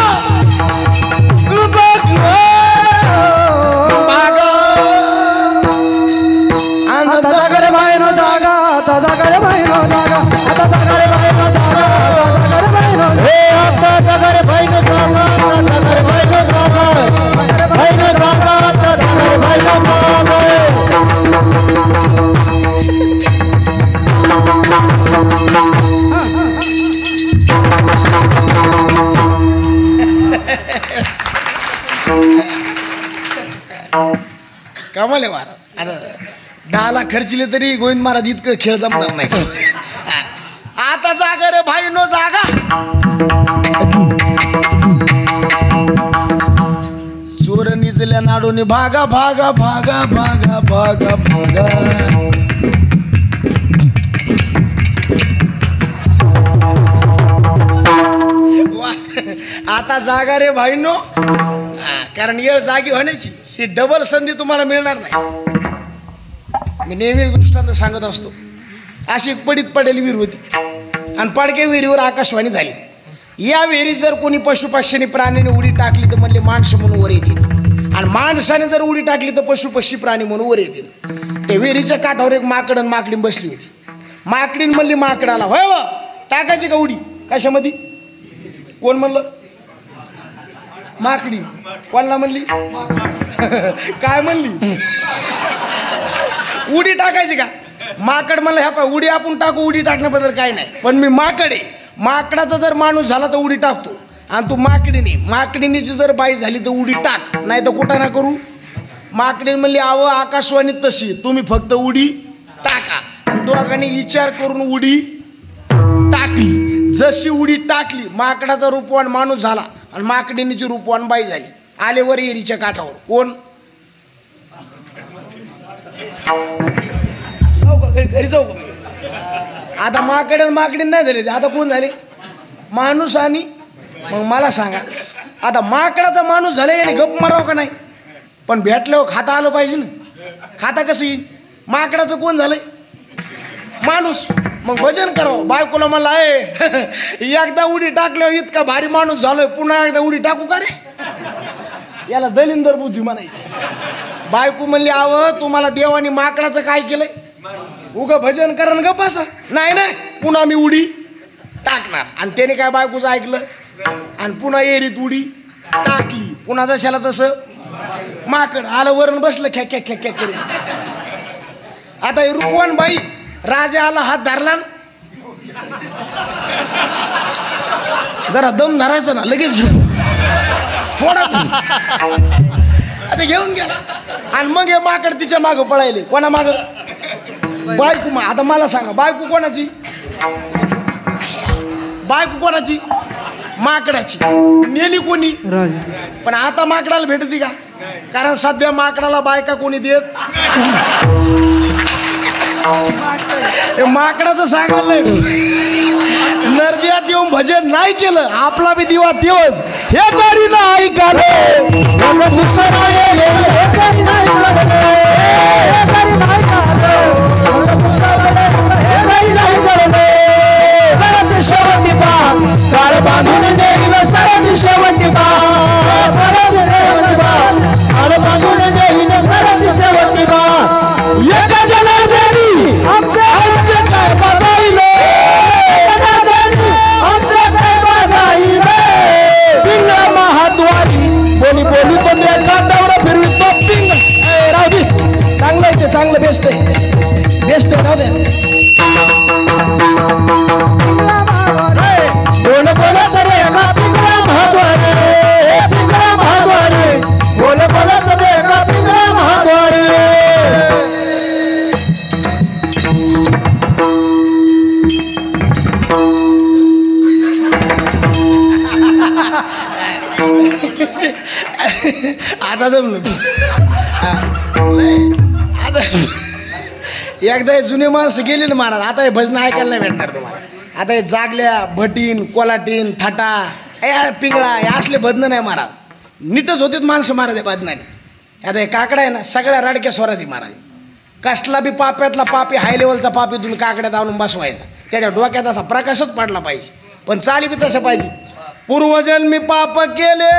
कमाले महाराज. आता दहा लाख खर्चले तरी गोविंद महाराज इतकं खेळ जमणार नाही. आता जागा रे भाई नो जागा, चोर निजल्या नाडोने भागा भागा भागा भागा भागा भागा. आता जागा रे भाई नो, कारण येळ जागी होण्याची ही डबल संधी तुम्हाला मिळणार नाही. मी नेहमी एक दृष्टांत सांगत असतो. अशी एक पडीत पडेली विहीर होती, आणि पडक्या विहिरीवर आकाशवाणी झाली. या विहिरीत जर कोणी पशुपक्षीने प्राण्याने उडी टाकली तर म्हणले माणसं म्हणून वर येतील, आणि माणसाने जर उडी टाकली तर पशुपक्षी प्राणी म्हणून वर येतील. त्या विहिरीच्या काठावर एक माकड आणि माकडी बसली होती. माकडीन म्हणली माकडाला, होय व टाकायची का उडी? कशामध्ये? कोण म्हणलं? माकडी. कोणाला म्हणली? काय म्हणली? उडी टाकायची का? माकड म्हणलं ह्या पा उडी आपण टाकू, उडी टाकण्याबद्दल काही नाही, पण मी माकड आहे. माकडाचा जर माणूस झाला तर उडी टाकतो, आणि तू माकडीने माकडीनीची जर बाई झाली तर उडी टाक, नाही तर कुठं ना करू. माकडीने म्हणली आव आकाशवाणी तशी, तुम्ही फक्त उडी टाका. आणि दोघांनी विचार करून उडी टाकली. जशी उडी टाकली माकडाचा रूपवान माणूस झाला, आणि माकडीनीची रूपवान बाई झाली. आले वर एरीच्या काठावर. कोण? जाऊ का घरी? घरी जाऊ का? आता माकड आणि माकडी नाही झाले, आता कोण झाले? माणूस आणि मग मला सांगा आता माकडाचा माणूस झाला याने गप मारावं का नाही पण भेटल्यावर खाता आलं पाहिजे ना खाता कसं येईल माकडाचं कोण झालंय माणूस मग भजन करावं बायकोला मला आहे एकदा उडी टाकल्यावर इतका भारी माणूस झालोय पुन्हा एकदा उडी टाकू का रे याला दलिंदर बुद्धी म्हणायची बायको म्हणली आव तुम्हाला देवानी माकडाचं काय केलंय उगा भजन करा न गप बसा नाही नाही पुन्हा मी उडी टाकणार आणि त्याने काय बायकोचं ऐकलं आणि पुन्हा एरीत उडी टाकली पुन्हा जशाला तसं माकड आलं वरण बसलं ख्या ख्या ख्या ख्या करे आता ही रुपवान बाई राजा आला हात धरला जरा दम धरायचा ना लगेच घेऊ थोडा आता घेऊन गेला आणि मग हे माकड तिच्या मागं पळायले कोणा मागं बायको मा आता मला सांगा बायको कोणाची बायको कोणाची माकडाची नेली कोणी पण आता माकडाला भेटती का कारण सध्या माकडाला बायका कोणी देत माकडाचं सांगायला नरदियात येऊन भजन नाही केलं आपला बी दिवा दिवस हे जरी नाही शेवटी बा काळ बांधून नेईल सरद शेवटी बा काळ बांधून नेईल सरद शेवटी बा एका जनार्दनी आमचे काय बजाईले आमचे काय बजाईले पिंगळा महाद्वारी बोली बोली तो त्या कांडावर फिरवी तो पिंग राहू दे चांगलं आहे ते चांगलं बेस्ट आहे बेस्ट आहे राहू दे बोल बोला तरी एका पिंगळा महाद्वारे पिंगळा महाद्वारे बोल बोला तरी एका पिंगळा महाद्वारे आता जमलं आता एकदा जुने माणसं गेले ना महाराज आता हे भजन ऐकायला नाही भेटणार तुम्हाला आता हे जागल्या भटीन कोलाटीन थाटा ए पिंगळा हे असले भजन नाही महाराज नीटच होतेच माणसं महाराज या भजनाने आता हे काकडा आहे ना सगळ्या रडक्या स्वराती महाराज कसला बी पाप्यातला पापी हाय लेवलचा पापी तुम्ही काकड्यात आणून बसवायचा त्याच्या डोक्यात असा प्रकाशच पडला पाहिजे पण चाली बी तसं पाहिजे पूर्वजन्मी पाप केले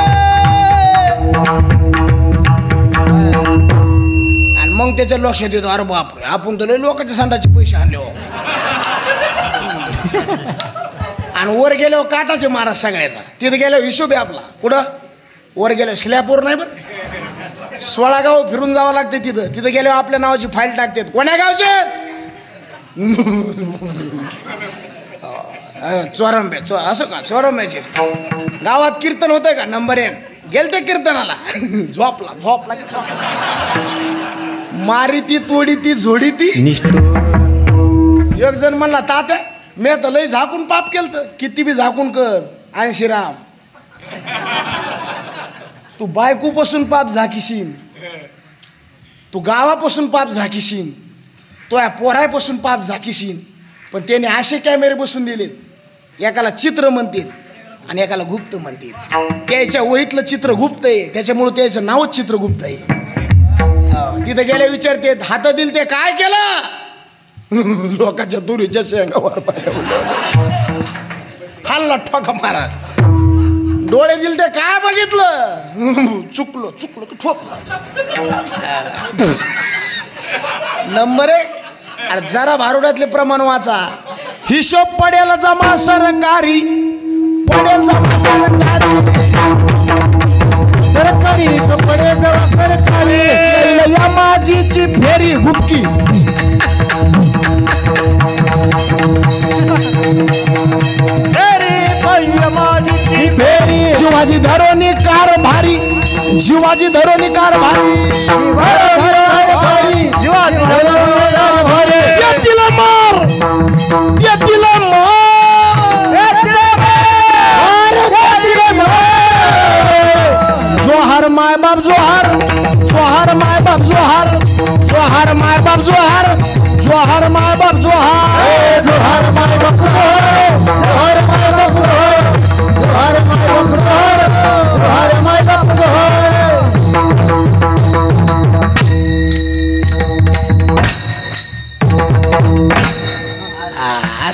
आणि मग त्याच्या लक्षात येतो अरे बापरे आपण तर लोकांच्या संडाचे पैसे आणले हो आणि वर गेल्यावर काटाचे महाराज सगळ्याचा तिथं गेल्यावर हिशोब आहे आपला कुठं वर गेल्यावर स्लॅबवर नाही बरं सोळा गाव फिरून जावं लागते तिथं तिथं गेल्यावर आपल्या नावाची फाईल टाकतात कोण्या गावचे चोरंबे चो असं का चोरंब्याचे गावात कीर्तन होतंय का नंबर एक गेलते कीर्तनाला झोपला झोपला की मारी ती तोडी ती झोडी ती एक जण म्हणला तात्या मी तर लय झाकून पाप केलं किती बी झाकून कर ऐंशी राम तू बायकोपासून पाप झाकीशीन तू गावापासून पाप झाकीशीन तो या पोरायपासून पाप झाकीशीन पण त्याने असे कॅमेरे बसून दिलेत एकाला चित्र म्हणतात आणि एकाला गुप्त म्हणतात त्याच्या वहीतलं चित्र गुप्त आहे त्याच्यामुळे त्याचं नावच चित्रगुप्त आहे तिथं गेल्या विचारते हात दिल ते काय केलं लोकांच्या दुरीच्या शेंगावर हल्ला ठोका मारा डोळे दिल ते काय बघितलं चुकलो चुकलो ठोक नंबर एक अरे जरा भारुडातले प्रमाण वाचा हिशोब पडेल जमा सरकारी पडेल जमा सरकारी सरकारी पडेल जमा सरकारी या माझीची फेरी गुपकी शिवाजी धरोनी कार भारी शिवाजी धरोनी कार भारी शिवाजी धरोनी येतील मार येतील जोहार माय बाप जोहार जोहार माय बाप जोहार जोहार माय बाप जोहार जोहार माय बाप जोहार जोहार माय बाप जोहार जोहार माय बाप जोहार जोहार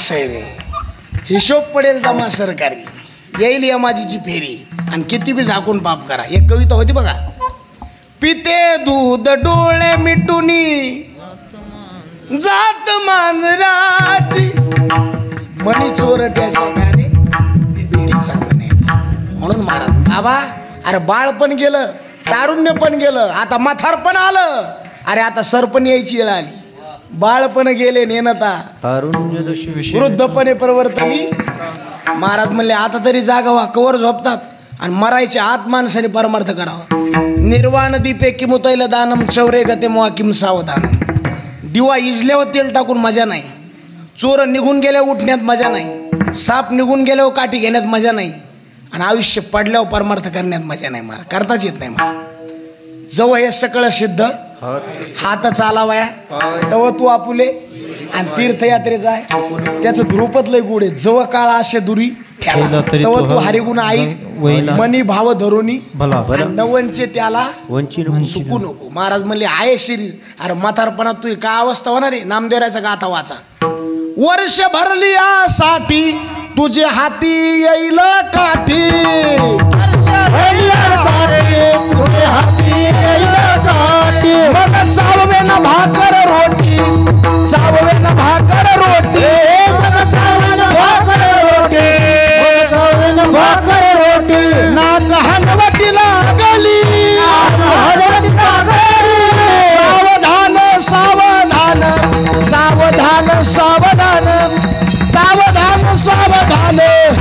असं आहे रे, हिशोब पडेल जमा सरकारी, येईल यमाजीची फेरी, आणि किती बी झाकून पाप करा. एक कविता होती बघा, पिते दूध डोळे मिटुनी जात मांजराची, मनी चोरट्याच्या कारे भीती चांदण्याची. म्हणून महाराज बाबा, अरे बाळ पण गेलं, तारुण्य पण गेलं, आता म्हातार पण आलं, अरे आता सरपण यायची वेळ आली. बाळ पण गेले नेनता, तारुण्य दशी विषय वृद्धपणे प्रवर्तनी. महाराज म्हणले आता तरी जागावा, कवर झोपतात, आणि मरायचे आत माणसाने परमार्थ करावा. निर्वाण दीपे किमुतैल दानम चौरे गते मोहा किम सावधानम. दिवा इजल्यावर तेल टाकून मजा नाही, चोर निघून गेल्यावर उठण्यात मजा नाही, साप निघून गेल्यावर काठी घेण्यात मजा नाही, आणि आयुष्य पडल्यावर परमार्थ करण्यात मजा नाही. मला करताच येत नाही. मला जवळ हे सगळं सिद्ध हात चालावाया तव तू आपुले, आणि तीर्थयात्रेचा आहे त्याचं ध्रुपद लय गुढे, जवळ काळ असे दुरी तव तू हरिगुण आई मनी भाव धरुनी नवनचे त्याला चुकू नको. महाराज म्हणले आहे शरीर, अरे म्हातारपणात तू काय अवस्था होणार आहे. नामदेवराचा गाथा वाचा, वर्ष भरली यासाठी तुझे हाती येईल काठी, मग चाववे ना भाकर रोटी, चाववे ना भाकर रोटी, भाकर रोटी, नाक हनवटी लागली, सावधान सावधान सावधान सावधान सावधान सावधान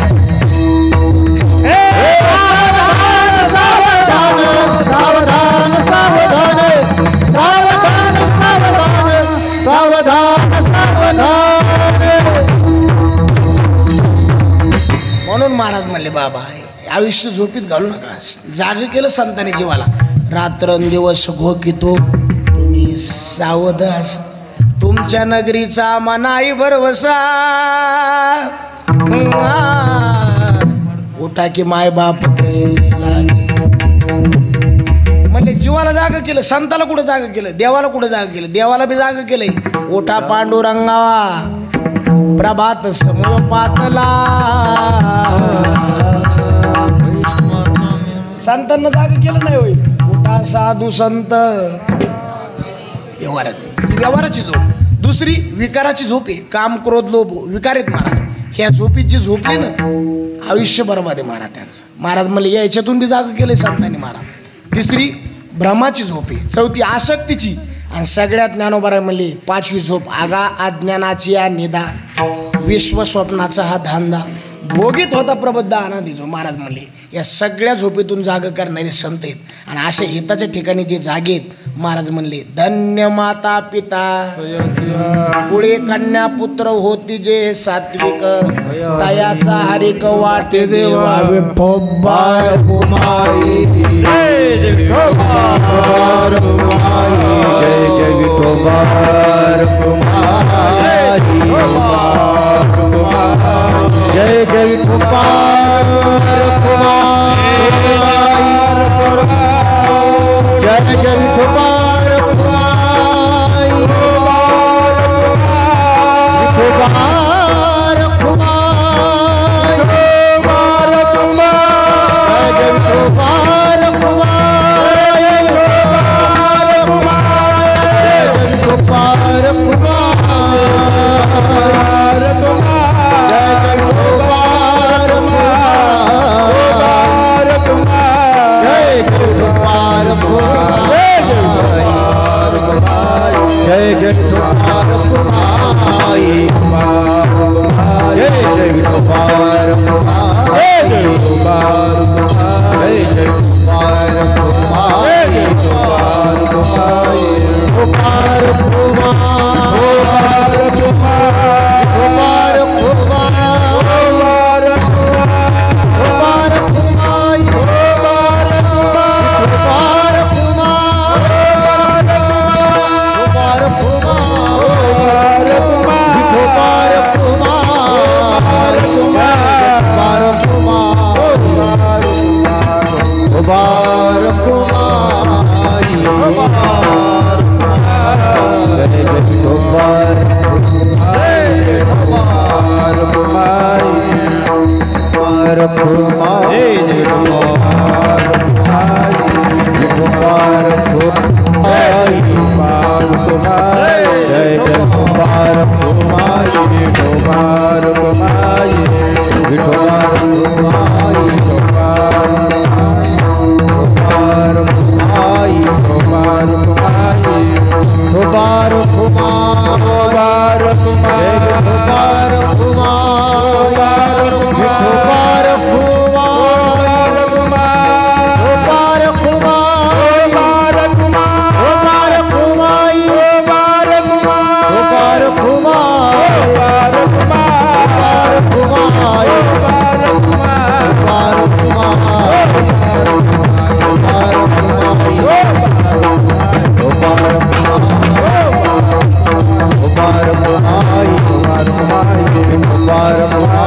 म्हणून महाराज म्हणले बाबा आयुष्य झोपीत घालू नका, जाग केलं संतांनी जीवाला. रात्रंदिवस घोकितो तुम्ही सावधास, तुमच्या नगरीचा मनाई भरवसा. उठा की माय बाप कशी लागे. म्हणले जीवाला जाग केलं, संताला कुठं जाग केलं, देवाला कुठं जाग केलं, देवाला बी जाग केलंय. ओठा पांडुरंगावा प्रभात समोर पातला, संतांना जाग केलं नाही होय. मोठा साधू संत व्यवहाराची व्यवहाराची झोप, दुसरी विकाराची झोप आहे, काम क्रोध लोभ विकार आहेत महाराज. ह्या झोपीत जी झोपली ना आयुष्य बरोबर आहे महाराज त्यांचं. महाराज मला याच्यातून बी जाग केलंय संतांनी महाराज. तिसरी भ्रमाची झोप आहे, चौथी आसक्तीची, आणि सगळ्यात ज्ञानोबा म्हणले पाचवी झोप आगा अज्ञानाची या निदा, विश्व स्वप्नाचा हा धांदा, भोगीत होता प्रबद्ध आनंदी जो. महाराज म्हणले या सगळ्या झोपेतून जाग करणारे संत आहेत, आणि अशा हिताच्या ठिकाणी जे जागेत महाराज म्हणले धन्य माता पिता, पुढे कन्या पुत्र होती जे सात्विक, तयाचा हरिक वाटे देवा विठोबा कुमारी. जय विठोबा जय जय कुमार कुमार जय जय कुमार कुमार कुमार कुमार जय कुमार कुमार कुमार जय जय कुमार कुमारी जय जय कुमार कुमारी जय कुमार कुमारी जय जय कुमार कुमारी कुमार कुमारी कुमार कुमार कुमार कुमार कुमार कुमारी कुमार कुमारी कुमार कुमार Mubarak